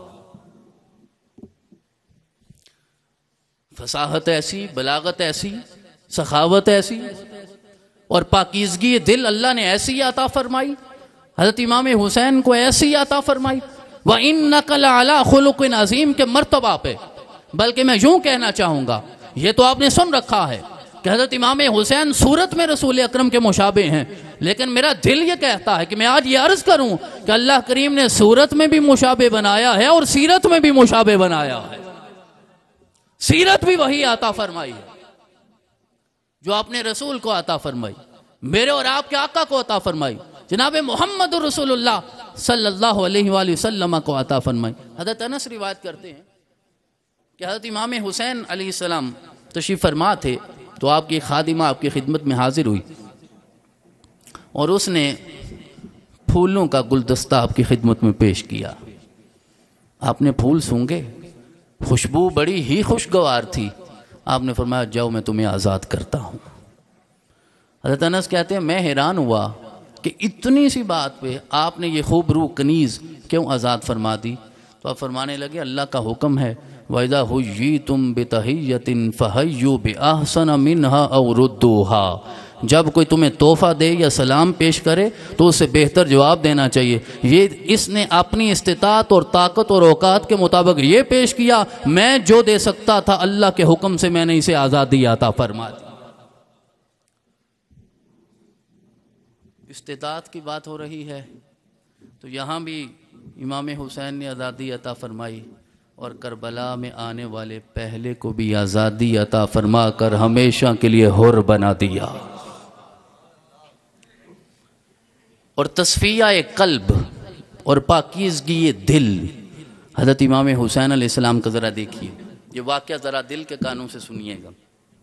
فصاحت ایسی، بلاغت ایسی، سخاوت ایسی اور پاکیزگی دل اللہ نے ایسی عطا فرمائی. حضرت امام حسین کو ایسی عطا فرمائی. وَإِنَّكَ لَعَلَىٰ خُلُقٍ عَظِيمٍ کے مرتبہ پہ. بلکہ میں یوں کہنا چاہوں گا، یہ تو آپ نے سن رکھا ہے کہ حضرت امام حسین صورت میں رسول اکرم کے مشابہ ہیں، لیکن میرا دل یہ کہتا ہے کہ میں آج یہ عرض کروں کہ اللہ کریم نے صورت میں بھی مشابہ بنایا ہے اور سیرت میں بھی مشابہ بنایا ہے. سیرت بھی وہی عطا فرمائی ہے جو آپ نے رسول کو عطا فرمائی، میرے اور آپ کے آقا کو عطا فرمائی، جناب محمد رسول اللہ صلی اللہ علیہ وآلہ وسلم کو عطا فرمائی. حضرت انس روایت کرتے ہیں کہ حضرت امام حسین علیہ السلام تشریف فرما تھے تو آپ کی خادمہ آپ کی خدمت میں حاضر ہوئی اور اس نے پھولوں کا گلدستہ آپ کی خدمت میں پیش کیا. آپ نے پھول سونگے، خوشبو بڑی ہی خوشگوار تھی. آپ نے فرمایا جاؤ میں تمہیں آزاد کرتا ہوں. حضرت انس کہتے ہیں میں حیران ہوا کہ اتنی سی بات پہ آپ نے یہ خوب روح کنیز کیوں آزاد فرما دی. تو آپ فرمانے لگے اللہ کا حکم ہے وَإِذَا حُيِّيتُم بِتَحِيَّةٍ فَحَيُّوا بِأَحْسَنَ مِنْهَا أَوْ رُدُّوهَا. جب کوئی تمہیں تحفہ دے یا سلام پیش کرے تو اسے بہتر جواب دینا چاہیے۔ یہ اس نے اپنی استطاعت اور طاقت اور اوقات کے مطابق یہ پیش کیا، میں جو دے سکتا تھا اللہ کے حکم سے میں نے اسے آزادی عطا فرما دی۔ استطاعت کی بات ہو رہی ہے تو یہاں بھی امام حسین نے آزادی عطا فرمائی، اور کربلا میں آنے والے پہلے کو بھی آزادی عطا فرما کر ہمیشہ کے لیے حر بنا دیا۔ اور تصفیہ قلب اور پاکیزگی دل، حضرت امام حسین علیہ السلام کا ذرا دیکھیے، یہ واقعہ ذرا دل کے کانوں سے سنیے گا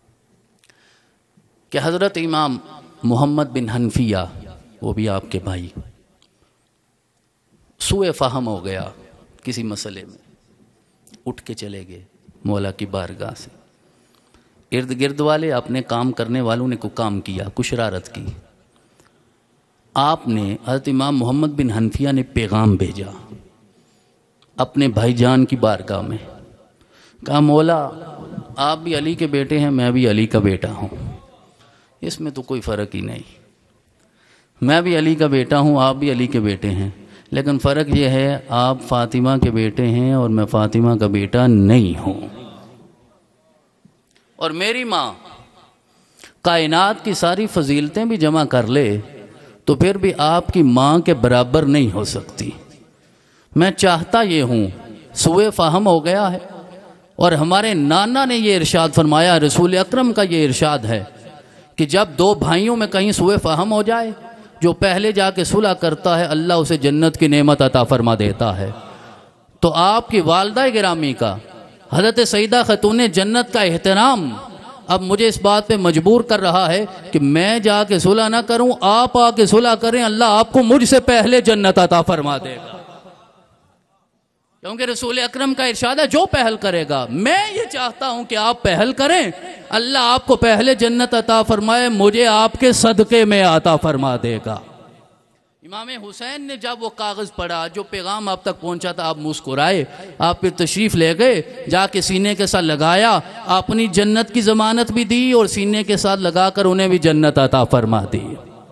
کہ حضرت امام محمد بن حنفیہ، وہ بھی آپ کے بھائی، سوء فہم ہو گیا کسی مسئلے میں، اٹھ کے چلے گئے مولا کی بارگاہ سے۔ ارد گرد والے اپنے کام کرنے والوں نے کوئی کام کیا، کچھ شرارت کی، آپ نے حضرت امام محمد بن حنفیہ نے پیغام بھیجا اپنے بھائی جان کی بارگاہ میں، کہا مولا آپ بھی علی کے بیٹے ہیں، میں بھی علی کا بیٹا ہوں، اس میں تو کوئی فرق ہی نہیں، میں بھی علی کا بیٹا ہوں، آپ بھی علی کے بیٹے ہیں، لیکن فرق یہ ہے آپ فاطمہ کے بیٹے ہیں اور میں فاطمہ کا بیٹا نہیں ہوں، اور میری ماں کائنات کی ساری فضیلتیں بھی جمع کر لے تو پھر بھی آپ کی ماں کے برابر نہیں ہو سکتی۔ میں چاہتا یہ ہوں، سوء فہم ہو گیا ہے، اور ہمارے نانا نے یہ ارشاد فرمایا، رسول اکرم کا یہ ارشاد ہے کہ جب دو بھائیوں میں کہیں سوء فہم ہو جائے، جو پہلے جا کے صلح کرتا ہے اللہ اسے جنت کی نعمت عطا فرما دیتا ہے۔ تو آپ کی والدہ گرامی کا، حضرت سیدہ خاتون جنت کا احترام اب مجھے اس بات پہ مجبور کر رہا ہے کہ میں جا کے صلح نہ کروں، آپ آ کے صلح کریں، اللہ آپ کو مجھ سے پہلے جنت عطا فرما دے گا، کیونکہ رسول اکرم کا ارشاد ہے جو پہل کرے گا، میں یہ چاہتا ہوں کہ آپ پہل کریں، اللہ آپ کو پہلے جنت عطا فرمائے، مجھے آپ کے صدقے میں عطا فرما دے گا۔ امام حسین نے جب وہ کاغذ پڑھا، جو پیغام آپ تک پہنچا تھا، آپ مسکرائے، آپ پھر تشریف لے گئے، جا کے سینے کے ساتھ لگایا، اپنی جنت کی ضمانت بھی دی اور سینے کے ساتھ لگا کر انہیں بھی جنت عطا فرما دی۔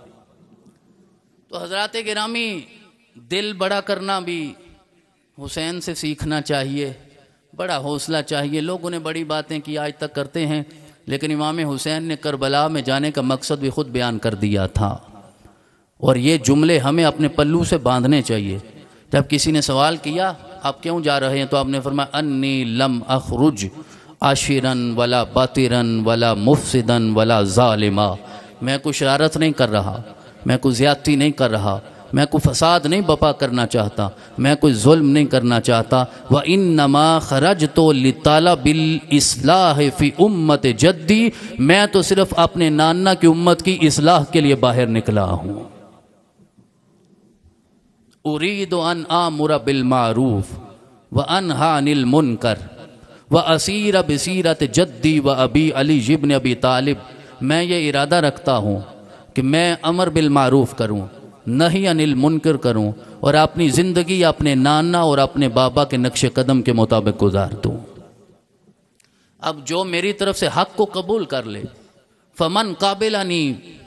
تو حضرات گرامی، دل بڑا کرنا بھی حسین سے سیکھنا چاہیے، بڑا حوصلہ چاہیے۔ لوگوں نے بڑی باتیں کی آج تک کرتے ہیں، لیکن امام حسین نے کربلا میں جانے کا مقصد بھی خود بیان کر دیا تھا، اور یہ جملے ہمیں اپنے پلو سے باندھنے چاہیے۔ جب کسی نے سوال کیا آپ کیوں جا رہے ہیں تو آپ نے فرمایا انی لم اخرج عاشرن ولا باطرن ولا مفسدن ولا ظالما، میں کوئی شرارت نہیں کر رہا، میں کوئی زیادتی نہیں کر رہا، میں کوئی فساد نہیں بپا کرنا چاہتا، میں کوئی ظلم نہیں کرنا چاہتا، وَإِنَّمَا خَرَجْتُ لِطَالَبِ الْإِصْلَاحِ فِي أُمَّةِ جَدِّي، میں تو صرف اپنے نانا کی امت کی اصلاح کے لیے باہر نکلا ہوں۔ أُرِيدُ أَنْ آمُرَ بِالْمَعْرُوفِ وَأَنْهَى عَنِ الْمُنْكَرِ وَأَسِيرَ بِسِيرَةِ جَدِّي وَأَبِي عَلِيِّ بْنِ أَبِي طالب، میں یہ ارادہ رکھتا ہوں کہ میں امر بالمعروف کروں، نہی عن المنکر کروں، اور اپنی زندگی اپنے نانا اور اپنے بابا کے نقش قدم کے مطابق گزار دوں۔ اب جو میری طرف سے حق کو قبول کر لے، فمن قابلنی،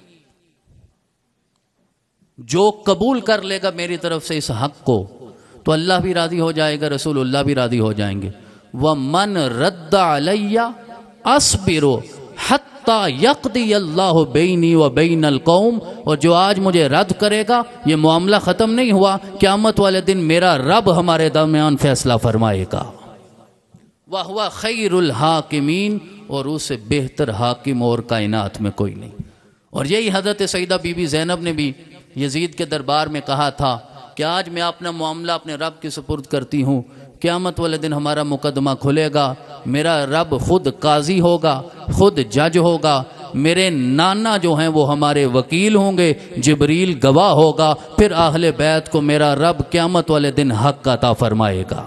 جو قبول کر لے گا میری طرف سے اس حق کو تو اللہ بھی راضی ہو جائے گا، رسول اللہ بھی راضی ہو جائیں گے۔ وَمَنْ رَدَّ عَلَيَّ أَصْبِرُ حَتَّى يَقْضِيَ اللَّهُ بَيْنِي وَبَيْنَ الْقَوْمِ، اور جو آج مجھے رد کرے گا، یہ معاملہ ختم نہیں ہوا، قیامت والے دن میرا رب ہمارے درمیان فیصلہ فرمائے گا۔ وَهُوَ خَيْرُ الْحَاكِمِينَ، اور اس سے بہتر حاکم اور کائنات میں کوئی نہیں۔ اور یہی حضرت سیدہ بی بی زینب نے بھی یزید کے دربار میں کہا تھا کہ آج میں اپنا معاملہ اپنے رب کے سپرد کرتی ہوں، قیامت والے دن ہمارا مقدمہ کھلے گا، میرا رب خود قاضی ہوگا، خود جج ہوگا، میرے نانا جو ہیں وہ ہمارے وکیل ہوں گے، جبریل گواہ ہوگا، پھر اہل بیت کو میرا رب قیامت والے دن حق عطا فرمائے گا۔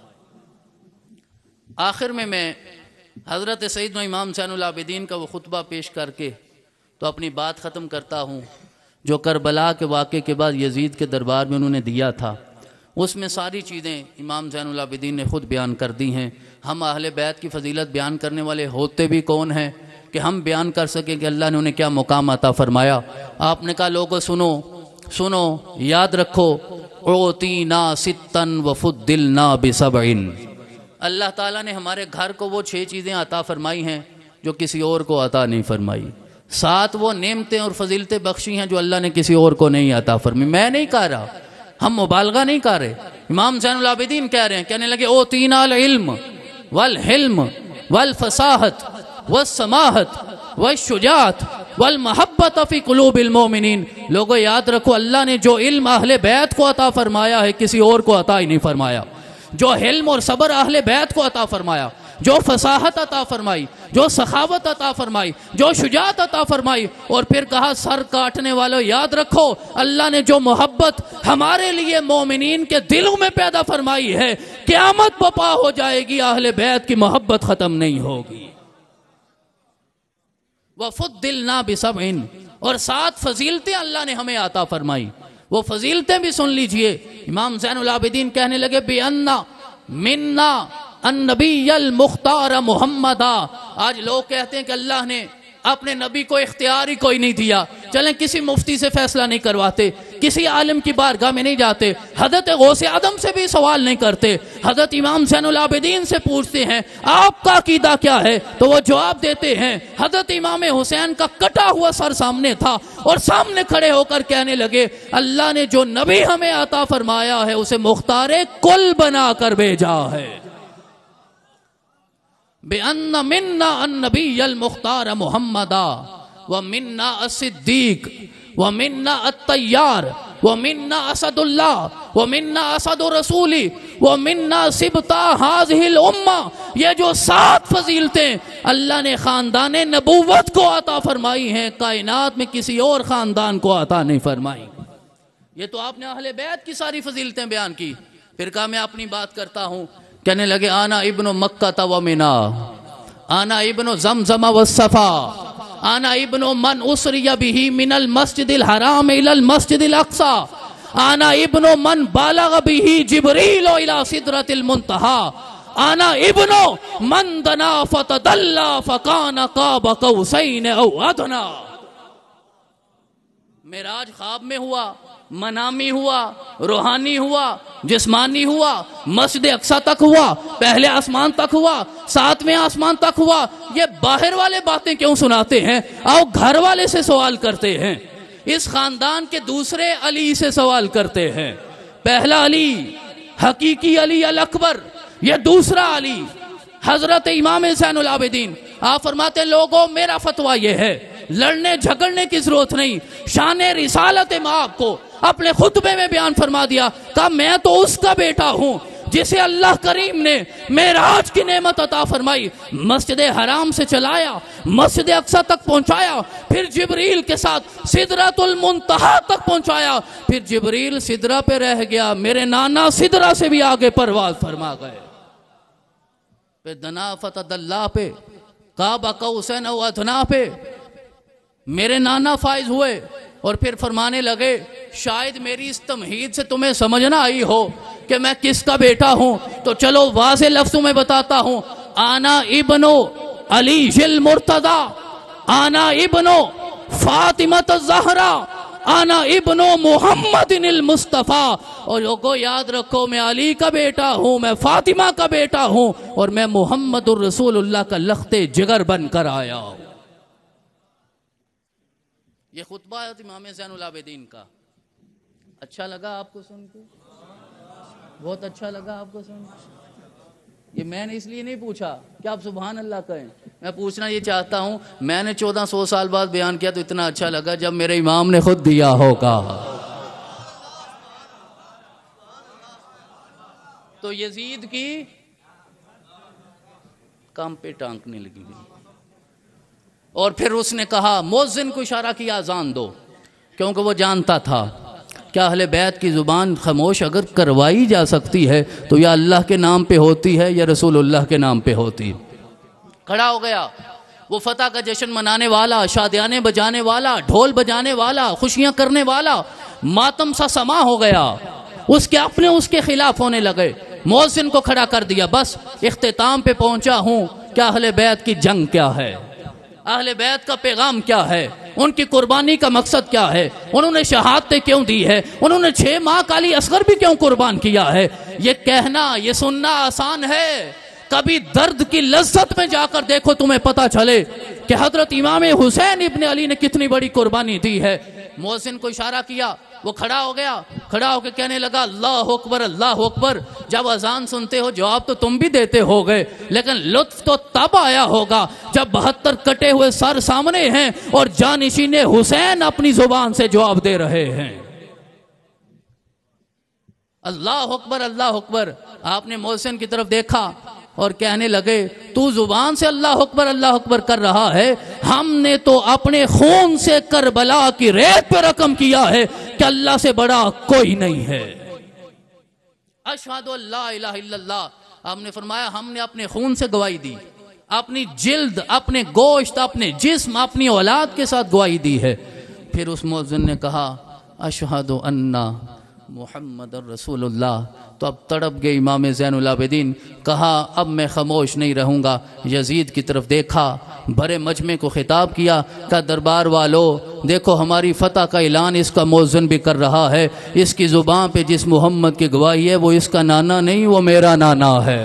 آخر میں حضرت سیدنا امام زین العابدین کا وہ خطبہ پیش کر کے تو اپنی بات ختم کرتا ہوں، جو کربلا کے واقعے کے بعد یزید کے دربار میں انہوں نے دیا تھا، اس میں ساری چیزیں امام زین العابدین نے خود بیان کر دی ہیں۔ ہم اہل بیت کی فضیلت بیان کرنے والے ہوتے بھی کون ہیں؟ کہ ہم بیان کر سکیں کہ اللہ نے انہیں کیا مقام عطا فرمایا۔ آپ نے کہا لوگوں سنو سنو، یاد رکھو، اوتینا ستن وفضلنا بسبعن، اللہ تعالیٰ نے ہمارے گھر کو وہ 6 چیزیں عطا فرمائی ہیں جو کسی اور کو عطا نہیں فرمائی، 7 وہ نعمتیں اور فضیلتیں بخشی ہیں جو اللہ نے کسی اور کو نہیں عطا فرمائی۔ میں نہیں کہہ رہا، ہم مبالغہ نہیں کر رہے، امام زین العابدین کہہ رہے ہیں، کہنے لگے اوتینا العلم والحلم والفصاحت والسماحت والشجاعت والمحبت فی قلوب المؤمنین۔ لوگوں یاد رکھو، اللہ نے جو علم اہل بیت کو عطا فرمایا ہے کسی اور کو عطا ہی نہیں فرمایا، جو حلم اور صبر اہل بیت کو عطا فرمایا، جو فصاحت عطا فرمائی، جو سخاوت عطا فرمائی، جو شجاعت عطا فرمائی، اور پھر کہا سر کاٹنے والوں یاد رکھو، اللہ نے جو محبت ہمارے لیے مومنین کے دلوں میں پیدا فرمائی ہے، قیامت بپا ہو جائے گی اہل بیت کی محبت ختم نہیں ہوگی۔ وَفُضِّلْنَا بِسَبْعٍ، اور 7 فضیلتیں اللہ نے ہمیں عطا فرمائی، وہ فضیلتیں بھی سن لیجئے۔ امام زین العابدین کہنے لگے بِأَنَّا مِنَّا النبی المختار محمدہ۔ آج لوگ کہتے ہیں کہ اللہ نے اپنے نبی کو اختیار ہی کوئی نہیں دیا، چلیں کسی مفتی سے فیصلہ نہیں کرواتے، کسی عالم کی بارگاہ میں نہیں جاتے، حضرت غوث اعظم سے بھی سوال نہیں کرتے، حضرت امام زین العابدین سے پوچھتے ہیں آپ کا عقیدہ کیا ہے، تو وہ جواب دیتے ہیں۔ حضرت امام حسین کا کٹا ہوا سر سامنے تھا اور سامنے کھڑے ہو کر کہنے لگے اللہ نے جو نبی ہمیں عطا فرمایا ہے اسے مختار کل بنا کر بھیجا ہے۔ بِأَنَّ مِنَّا النَّبِيَّ الْمُخْتَارَ مُحَمَّدًا وَمِنَّا الصِّدِّيقُ وَمِنَّا الطَّيَّارُ وَمِنَّا أَسَدُ اللَّهِ وَمِنَّا أَسَدُ رَسُولِهِ وَمِنَّا سِبْطَا هَذِهِ الْأُمَّةِ، یہ جو 7 فضیلتیں اللہ نے خاندان نبوت کو عطا فرمائی ہیں، کائنات میں کسی اور خاندان کو عطا نہیں فرمائی۔ یہ تو آپ نے اہل بیت کی ساری فضیلتیں بیان کی، پھر کہا میں اپنی بات کرتا ہوں، کہنے لگے آنا ابن مکہ و منا، آنا ابن زمزم و صفا، آنا ابن من اسری به من المسجد الحرام الى المسجد الاقصى، آنا ابن من بالغ به جبریل الى صدرۃ المنتہى، آنا ابن من دنا فتدلى فکان قاب قوسین او ادنی۔ معراج خواب میں ہوا، منامی ہوا، روحانی ہوا، جسمانی ہوا، مسجد اقصی تک ہوا، پہلے آسمان تک ہوا، 7ویں آسمان تک ہوا۔ یہ باہر والے باتیں کیوں سناتے ہیں؟ آؤ گھر والے سے سوال کرتے ہیں، اس خاندان کے دوسرے علی سے سوال کرتے ہیں۔ پہلا علی حقیقی علی الاکبر، یہ دوسرا علی حضرت امام زین العابدین۔ آپ فرماتے ہیں لوگوں میرا فتویٰ یہ ہے، لڑنے جھگڑنے کی ضرورت نہیں، شان رسالت مآب کو اپنے خطبے میں بیان فرما دیا، کہا میں تو اس کا بیٹا ہوں جسے اللہ کریم نے معراج کی نعمت عطا فرمائی، مسجد حرام سے چلایا، مسجد اقصی تک پہنچایا، پھر جبریل کے ساتھ سدرۃ المنتہا تک پہنچایا، پھر جبریل سدرہ پہ رہ گیا، میرے نانا سدرہ سے بھی آگے پرواز فرما گئے، پھر دنا فتدلی پہ، قاب قوسین او ادنی پہ میرے نانا فائز ہوئے، اور پھر فرمانے لگے شاید میری اس تمہید سے تمہیں سمجھنا آئی ہو کہ میں کس کا بیٹا ہوں، تو چلو واضح لفظوں میں بتاتا ہوں، آنا ابنو علی المرتضی، آنا ابنو فاطمہ الزہرا، آنا ابنو محمد المصطفیٰ۔ اور لوگوں یاد رکھو میں علی کا بیٹا ہوں، میں فاطمہ کا بیٹا ہوں، اور میں محمد الرسول اللہ کا لخت جگر بن کر آیا ہوں۔ یہ خطبہ ہے امام زین العابدین کا۔ اچھا لگا آپ کو سن کے؟ بہت اچھا لگا آپ کو سن کے؟ یہ میں نے اس لیے نہیں پوچھا کہ آپ سبحان اللہ کہیں، میں پوچھنا یہ چاہتا ہوں میں نے 1400 سال بعد بیان کیا تو اتنا اچھا لگا جب میرے امام نے خود دیا ہوگا۔ تو یزید کی کام پہ ٹانکنے لگی گئی، اور پھر اس نے کہا مؤذن کو اشارہ کیا اذان دو، کیونکہ وہ جانتا تھا کہ اہل بیت کی زبان خاموش اگر کروائی جا سکتی ہے تو یا اللہ کے نام پہ ہوتی ہے یا رسول اللہ کے نام پہ ہوتی۔ کھڑا ہو گیا وہ فتح کا جشن منانے والا، شادیانے بجانے والا، ڈھول بجانے والا، خوشیاں کرنے والا، ماتم سا سما ہو گیا، اس کے اپنے اس کے خلاف ہونے لگے، مؤذن کو کھڑا کر دیا، بس اختتام پہ پہنچا ہوں کہ اہل بیت کی جنگ کیا ہے، اہل بیت کا پیغام کیا ہے، ان کی قربانی کا مقصد کیا ہے، انہوں نے شہادتیں کیوں دی ہے، انہوں نے 6 ماہ کا علی اصغر بھی کیوں قربان کیا ہے. یہ کہنا، یہ سننا آسان ہے، کبھی درد کی لذت میں جا کر دیکھو، تمہیں پتا چلے کہ حضرت امام حسین ابن علی نے کتنی بڑی قربانی دی ہے. مؤذن کو اشارہ کیا، وہ کھڑا ہو گیا، کھڑا ہو کے کہنے لگا اللہ اکبر اللہ اکبر. جب اذان سنتے ہو جواب تو تم بھی دیتے ہو گئے، لیکن لطف تو تب آیا ہوگا جب 72 کٹے ہوئے سر سامنے ہیں اور جانشین حسین اپنی زبان سے جواب دے رہے ہیں. اللہ اکبر اللہ اکبر. آپ نے مؤذن کی طرف دیکھا اور کہنے لگے تو زبان سے اللہ اکبر کر رہا ہے، ہم نے تو اپنے خون سے کربلا کی ریت پہ رقم کیا ہے کہ اللہ سے بڑا کوئی نہیں ہے. اشہد ان لا الہ الا اللہ. آپ نے فرمایا ہم نے اپنے خون سے گواہی دی، اپنی جلد، اپنے گوشت، اپنے جسم، اپنی اولاد کے ساتھ گواہی دی ہے. پھر اس مؤذن نے کہا اشہد ان محمد رسول اللہ. تو اب تڑپ گئے امام زین العابدین. کہا اب میں خاموش نہیں رہوں گا. یزید کی طرف دیکھا، بھرے مجمع کو خطاب کیا، کہا دربار والو دیکھو ہماری فتح کا اعلان اس کا مؤذن بھی کر رہا ہے. اس کی زبان پہ جس محمد کی گواہی ہے وہ اس کا نانا نہیں، وہ میرا نانا ہے.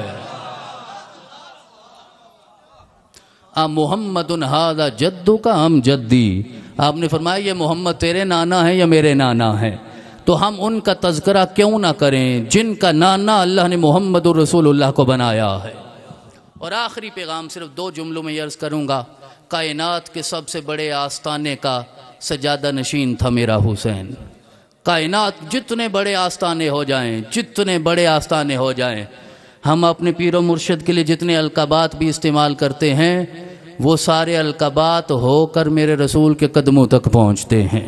محمد ھذا جدک ام جدی. آپ نے فرمایا یہ محمد تیرے نانا ہے یا میرے نانا ہے؟ تو ہم ان کا تذکرہ کیوں نہ کریں جن کا نانا اللہ نے محمد الرسول اللہ کو بنایا ہے. اور آخری پیغام صرف 2 جملوں میں عرض کروں گا. کائنات کے سب سے بڑے آستانے کا سجادہ نشین تھا میرا حسین. کائنات جتنے بڑے آستانے ہو جائیں، جتنے بڑے آستانے ہو جائیں، ہم اپنے پیر و مرشد کے لیے جتنے القابات بھی استعمال کرتے ہیں وہ سارے القابات ہو کر میرے رسول کے قدموں تک پہنچتے ہیں.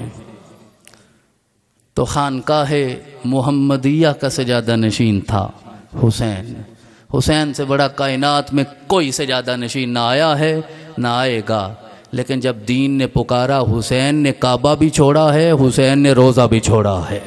تو خانقاہ محمدیہ کا سجادہ نشین تھا حسین. حسین سے بڑا کائنات میں کوئی سجادہ نشین نہ آیا ہے نہ آئے گا. لیکن جب دین نے پکارا، حسین نے کعبہ بھی چھوڑا ہے، حسین نے روزہ بھی چھوڑا ہے.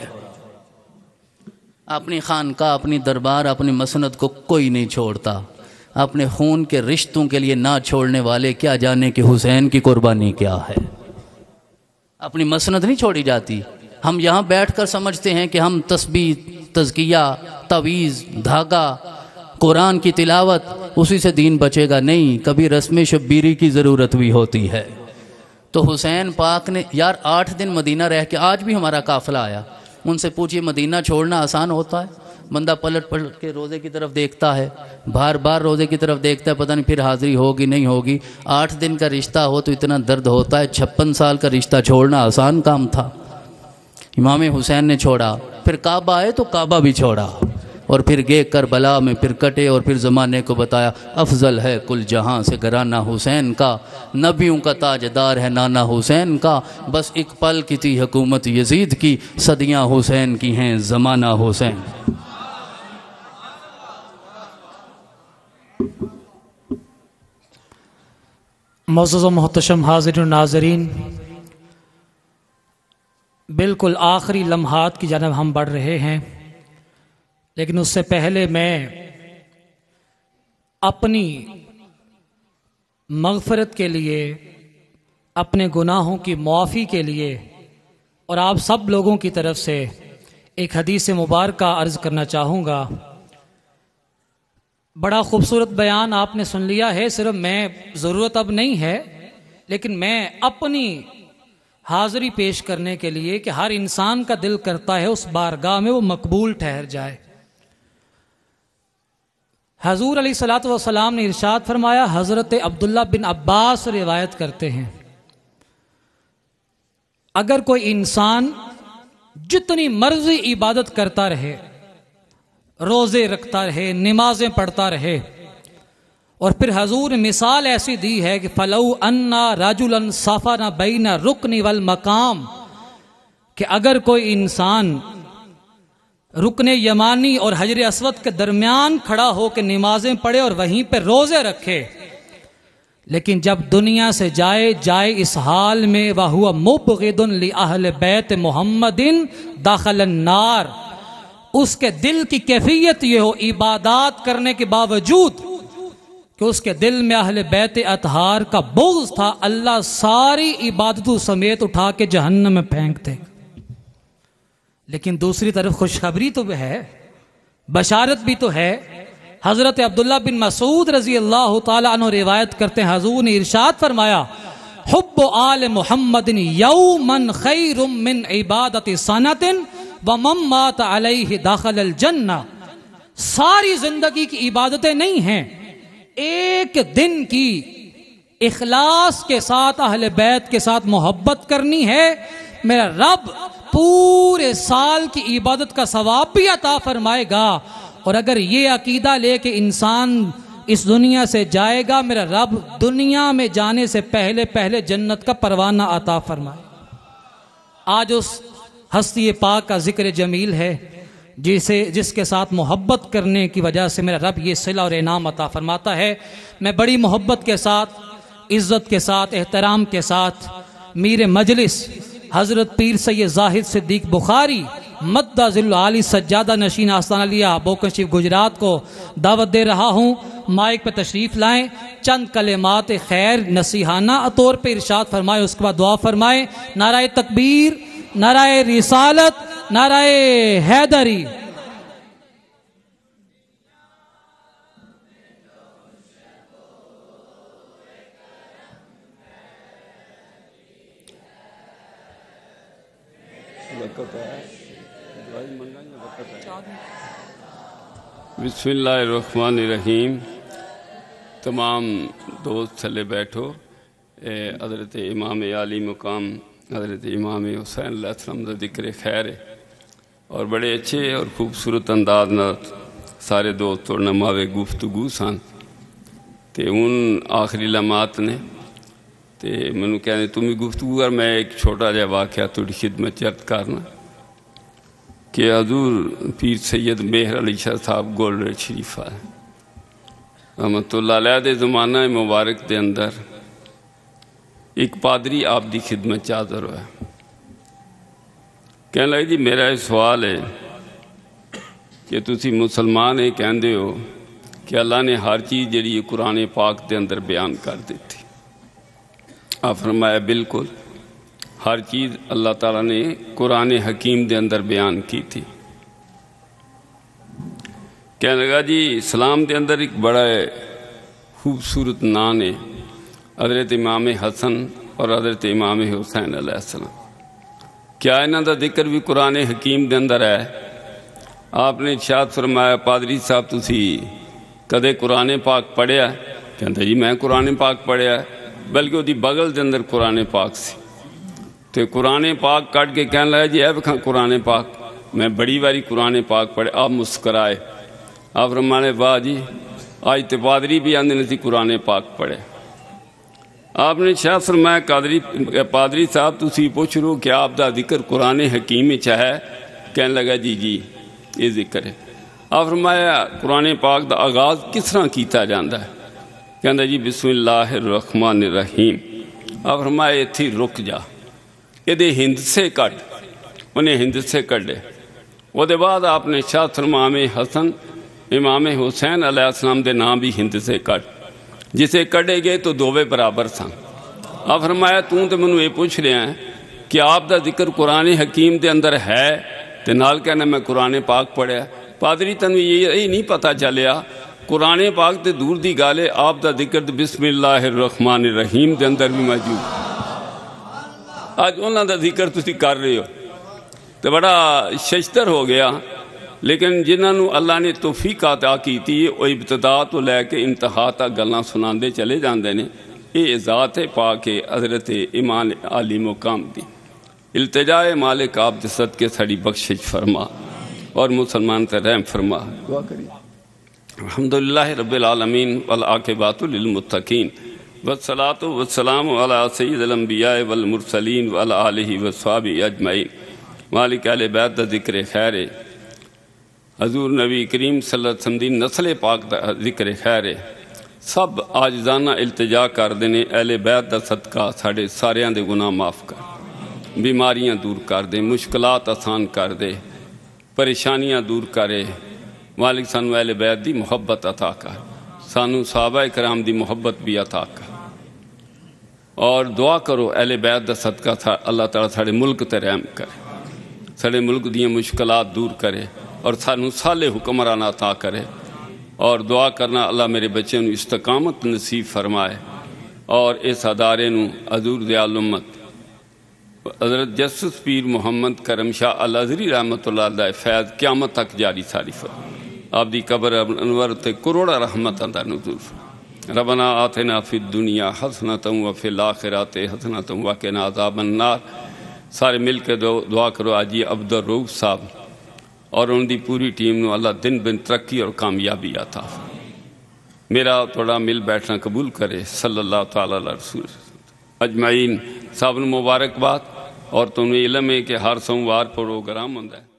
اپنی خانقاہ، اپنی دربار، اپنی مسند کو کوئی نہیں چھوڑتا. اپنے خون کے رشتوں کے لیے نہ چھوڑنے والے کیا جانے کہ حسین کی قربانی کیا ہے. اپنی مسند نہیں چھوڑی جاتی. ہم یہاں بیٹھ کر سمجھتے ہیں کہ ہم تسبیح، تزکیہ، تعویذ، دھاگا، قرآن کی تلاوت، اسی سے دین بچے گا. نہیں، کبھی رسم شبیری کی ضرورت بھی ہوتی ہے. تو حسین پاک نے یار 8 دن مدینہ رہ کے، آج بھی ہمارا قافلہ آیا، ان سے پوچھئے مدینہ چھوڑنا آسان ہوتا ہے؟ بندہ پلٹ پلٹ کے روزے کی طرف دیکھتا ہے، بار بار روزے کی طرف دیکھتا ہے، پتہ نہیں پھر حاضری ہوگی نہیں ہوگی. 8 دن کا رشتہ ہو تو اتنا درد ہوتا ہے. 56 سال کا رشتہ چھوڑنا آسان کام تھا. امام حسین نے چھوڑا. پھر کعبہ آئے تو کعبہ بھی چھوڑا، اور پھر گئے کربلا میں، پھر کٹے، اور پھر زمانے کو بتایا افضل ہے کل جہاں سے گھرانہ حسین کا، نبیوں کا تاجدار ہے نانا حسین کا. بس ایک پل کی تھی حکومت یزید کی، صدیاں حسین کی ہیں زمانہ حسین. معزز و محتشم حاضرین و ناظرین، بالکل آخری لمحات کی جانب ہم بڑھ رہے ہیں، لیکن اس سے پہلے میں اپنی مغفرت کے لیے، اپنے گناہوں کی معافی کے لیے اور آپ سب لوگوں کی طرف سے ایک حدیث مبارکہ عرض کرنا چاہوں گا. بڑا خوبصورت بیان آپ نے سن لیا ہے. صرف میں، ضرورت اب نہیں ہے، لیکن میں اپنی حاضری پیش کرنے کے لیے کہ ہر انسان کا دل کرتا ہے اس بارگاہ میں وہ مقبول ٹھہر جائے. حضور علیہ الصلوۃ والسلام نے ارشاد فرمایا، حضرت عبداللہ بن عباس روایت کرتے ہیں، اگر کوئی انسان جتنی مرضی عبادت کرتا رہے، روزے رکھتا رہے، نمازیں پڑھتا رہے، اور پھر حضور نے مثال ایسی دی ہے کہ فَلَوْ أَنَّا رَجُلًا صَفَنَ بَيْنَ الرُّكْنِ وَالْمَقَامِ، کہ اگر کوئی انسان رکن یمانی اور حجر اسود کے درمیان کھڑا ہو کے نمازیں پڑھے اور وہیں پہ روزے رکھے، لیکن جب دنیا سے جائے اس حال میں وَهُوَ مُبْغِضٌ لِأَهْلِ بَيْتِ مُحَمَّدٍ دَخَلَ النَّارِ، اس کے دل کی کیفیت یہ ہو عبادات کرنے کے باوجود کہ اس کے دل میں اہل بیت اطہار کا بغض تھا، اللہ ساری عبادتوں سمیت اٹھا کے جہنم میں پھینک دے. لیکن دوسری طرف خوشخبری تو ہے، بشارت بھی تو ہے. حضرت عبداللہ بن مسعود رضی اللہ تعالیٰ عنہ روایت کرتے ہیں، حضور نے ارشاد فرمایا، حب آل محمد یومن خیر من عبادت سنت ومن مات علیہ داخل الجنہ. ساری زندگی کی عبادتیں نہیں ہیں، ایک دن کی اخلاص کے ساتھ اہل بیت کے ساتھ محبت کرنی ہے، میرا رب پورے سال کی عبادت کا ثواب بھی عطا فرمائے گا. اور اگر یہ عقیدہ لے کے انسان اس دنیا سے جائے گا، میرا رب دنیا میں جانے سے پہلے جنت کا پروانہ عطا فرمائے. آج اس ہستی پاک کا ذکر جمیل ہے جس کے ساتھ محبت کرنے کی وجہ سے میرا رب یہ صلہ اور انعام عطا فرماتا ہے. میں بڑی محبت کے ساتھ، عزت کے ساتھ، احترام کے ساتھ میر مجلس حضرت پیر سید زاہد صدیق بخاری مدہ ذل عالی سجادہ نشین آستانہ لیا بوکن شریف گجرات کو دعوت دے رہا ہوں. مائک پہ تشریف لائیں، چند کلمات خیر نصیحانہ طور پہ ارشاد فرمائے، اس کے بعد دعا فرمائے. نعرہ تکبیر، نعرہ رسالت، نعرہ حیدری. بسم اللہ الرحمن الرحیم. تمام دوست تھلے بیٹھو. حضرت امام عالی مقام حضرت امام حسین علیہ السلام کا ذکر خیر ہے، اور بڑے اچھے اور خوبصورت انداز نال سارے دوست اور نماوے گفتگو سن. تے ان آخری لمحات نے تے منو کہنے تمہیں گفتگو کر. میں ایک چھوٹا جا واقعہ تھوڑی خدمت چرت کرنا کہ حضور پیر سید مہر علی شاہ صاحب گولڈ شریفہ رحمۃ اللہ علیہ دے زمانہ مبارک دے اندر ایک پادری آپ دی خدمت چ حاضر ہوا. کہنے لگے جی میرا یہ سوال ہے کہ تسی مسلمان یہ کہندے ہو کہ اللہ نے ہر چیز جڑی ہے قرآن پاک دے اندر بیان کر دیتی. آپ فرمایا بالکل ہر چیز اللہ تعالیٰ نے قرآن حکیم دے اندر بیان کی تھی. کہنے لگا جی اسلام دے اندر ایک بڑا خوبصورت نام ہے حضرت امام حسن اور حضرت امام حسین علیہ السلام. کیا انہاں دا ذکر بھی قرآن حکیم دے اندر ہے؟ آپ نے ارشاد فرمایا پادری صاحب تسی کدے قرآن پاک پڑھیا؟ کہتا جی میں قرآن پاک پڑھیا ہے، بلکہ وہ دی بغل دے اندر قرآن پاک سی. تو قرآن پاک کٹ کے کہنے لگا جی اے بکھاں قرآن پاک میں بڑی باری قرآن پاک پڑھے. آپ مسکرائے. آپ فرمانے واہ جی آج تے پادری بھی آندے نہیں قرآن پاک پڑھے. آپ نے شاہ فرمایا پادری صاحب تسی پوچھ رہو کہ آپ دا ذکر قرآن حکیم ہے؟ کہنے لگا جی یہ ذکر ہے. آپ فرمایا قرآن پاک دا آغاز کس طرح کیتا جاندہ ہے؟ کہندہ جی بسم اللہ الرحمن الرحیم. آپ فرمایا اتھی رک جا، یہ ہند سے کٹ. انہیں ہند سے کٹے. وہ دے بعد آپ نے شاہ امام حسن امام حسین علیہ السلام دے نام بھی ہند سے کٹ. جسے کٹے گئے تو دووے برابر سن. آپ فرمایا تو منو یہ پوچھ رہے ہیں کہ آپ دا ذکر قرآن حکیم دے اندر ہے تے نال کہنا میں قرآن پاک پڑھیا. پادری تنو یہ نہیں پتہ چلیا قرآن پاک تے دور دی گالے آپ دا ذکر بسم اللہ الرحمن الرحیم دے اندر بھی موجود. آج انہوں دا ذکر تسی کر رہے ہو تو بڑا ششتر ہو گیا. لیکن جنہوں اللہ نے توفیق عطا کی تھی وہ ابتدا تو لے کے انتہا تک گلاں سناندے چلے جاندے نے. یہ ذات پاک حضرت امام عالی مقام دی. التجائے مالک آپ دے صدقے ساڑی بخشش فرما اور مسلمان تے رحم فرما. دعا کریے. الحمدللہ رب العالمین والعاقبات للمتقین والصلاة والسلام علی سید الانبیاء والمرسلین وعلی آلہ وصحبہ اجمعین. مالک اہل بیت دا ذکر خیر ہے. حضور نبی کریم صلی اللہ علیہ وسلم دی نسل پاک دا ذکر خیر ہے. سب عاجزانہ التجا کر دینے اہل بیت دا صدقہ ساڑے ساریاں دے گناہ معاف کر، بیماریاں دور کر دے، مشکلات آسان کر دے، پریشانیاں دور کرے. مالک سانو اہل بیت دی محبت عطا کر. سانو صحابہ کرام دی محبت بھی عطا کر اور دعا کرو اہل بیت دا صدقہ تھا اللہ تعالیٰ ساڑے ملک تے رحم کرے ساڑے ملک دیاں مشکلات دور کرے اور سانو صالح حکمران عطا کرے اور دعا کرنا اللہ میرے بچے نو استقامت نصیب فرمائے اور اس ادارے نو حضور دے عالمت حضرت جسس پیر محمد کرم شاہ الازہری رحمۃ اللہ علیہ فیض قیامت تک جاری ساری فرمائے آپ دی قبر انور تے کروڑا رحمت اندر نزول فرمائے ربنا آتنا فی الدنیا حسنۃ وفی الآخرۃ حسنۃ وقنا عذاب النار سارے مل کے دعا کرو آجی عبد الرؤوف صاحب اور ان دی پوری ٹیم نو اللہ دن بن ترقی اور کامیابی عطا میرا تھوڑا مل بیٹھنا قبول کرے صلی اللہ تعالیٰ علیہ رسول اجمعین صاحب مبارکباد اور تمہیں علم ہے کہ ہر سوموار پروگرام ہوتا ہے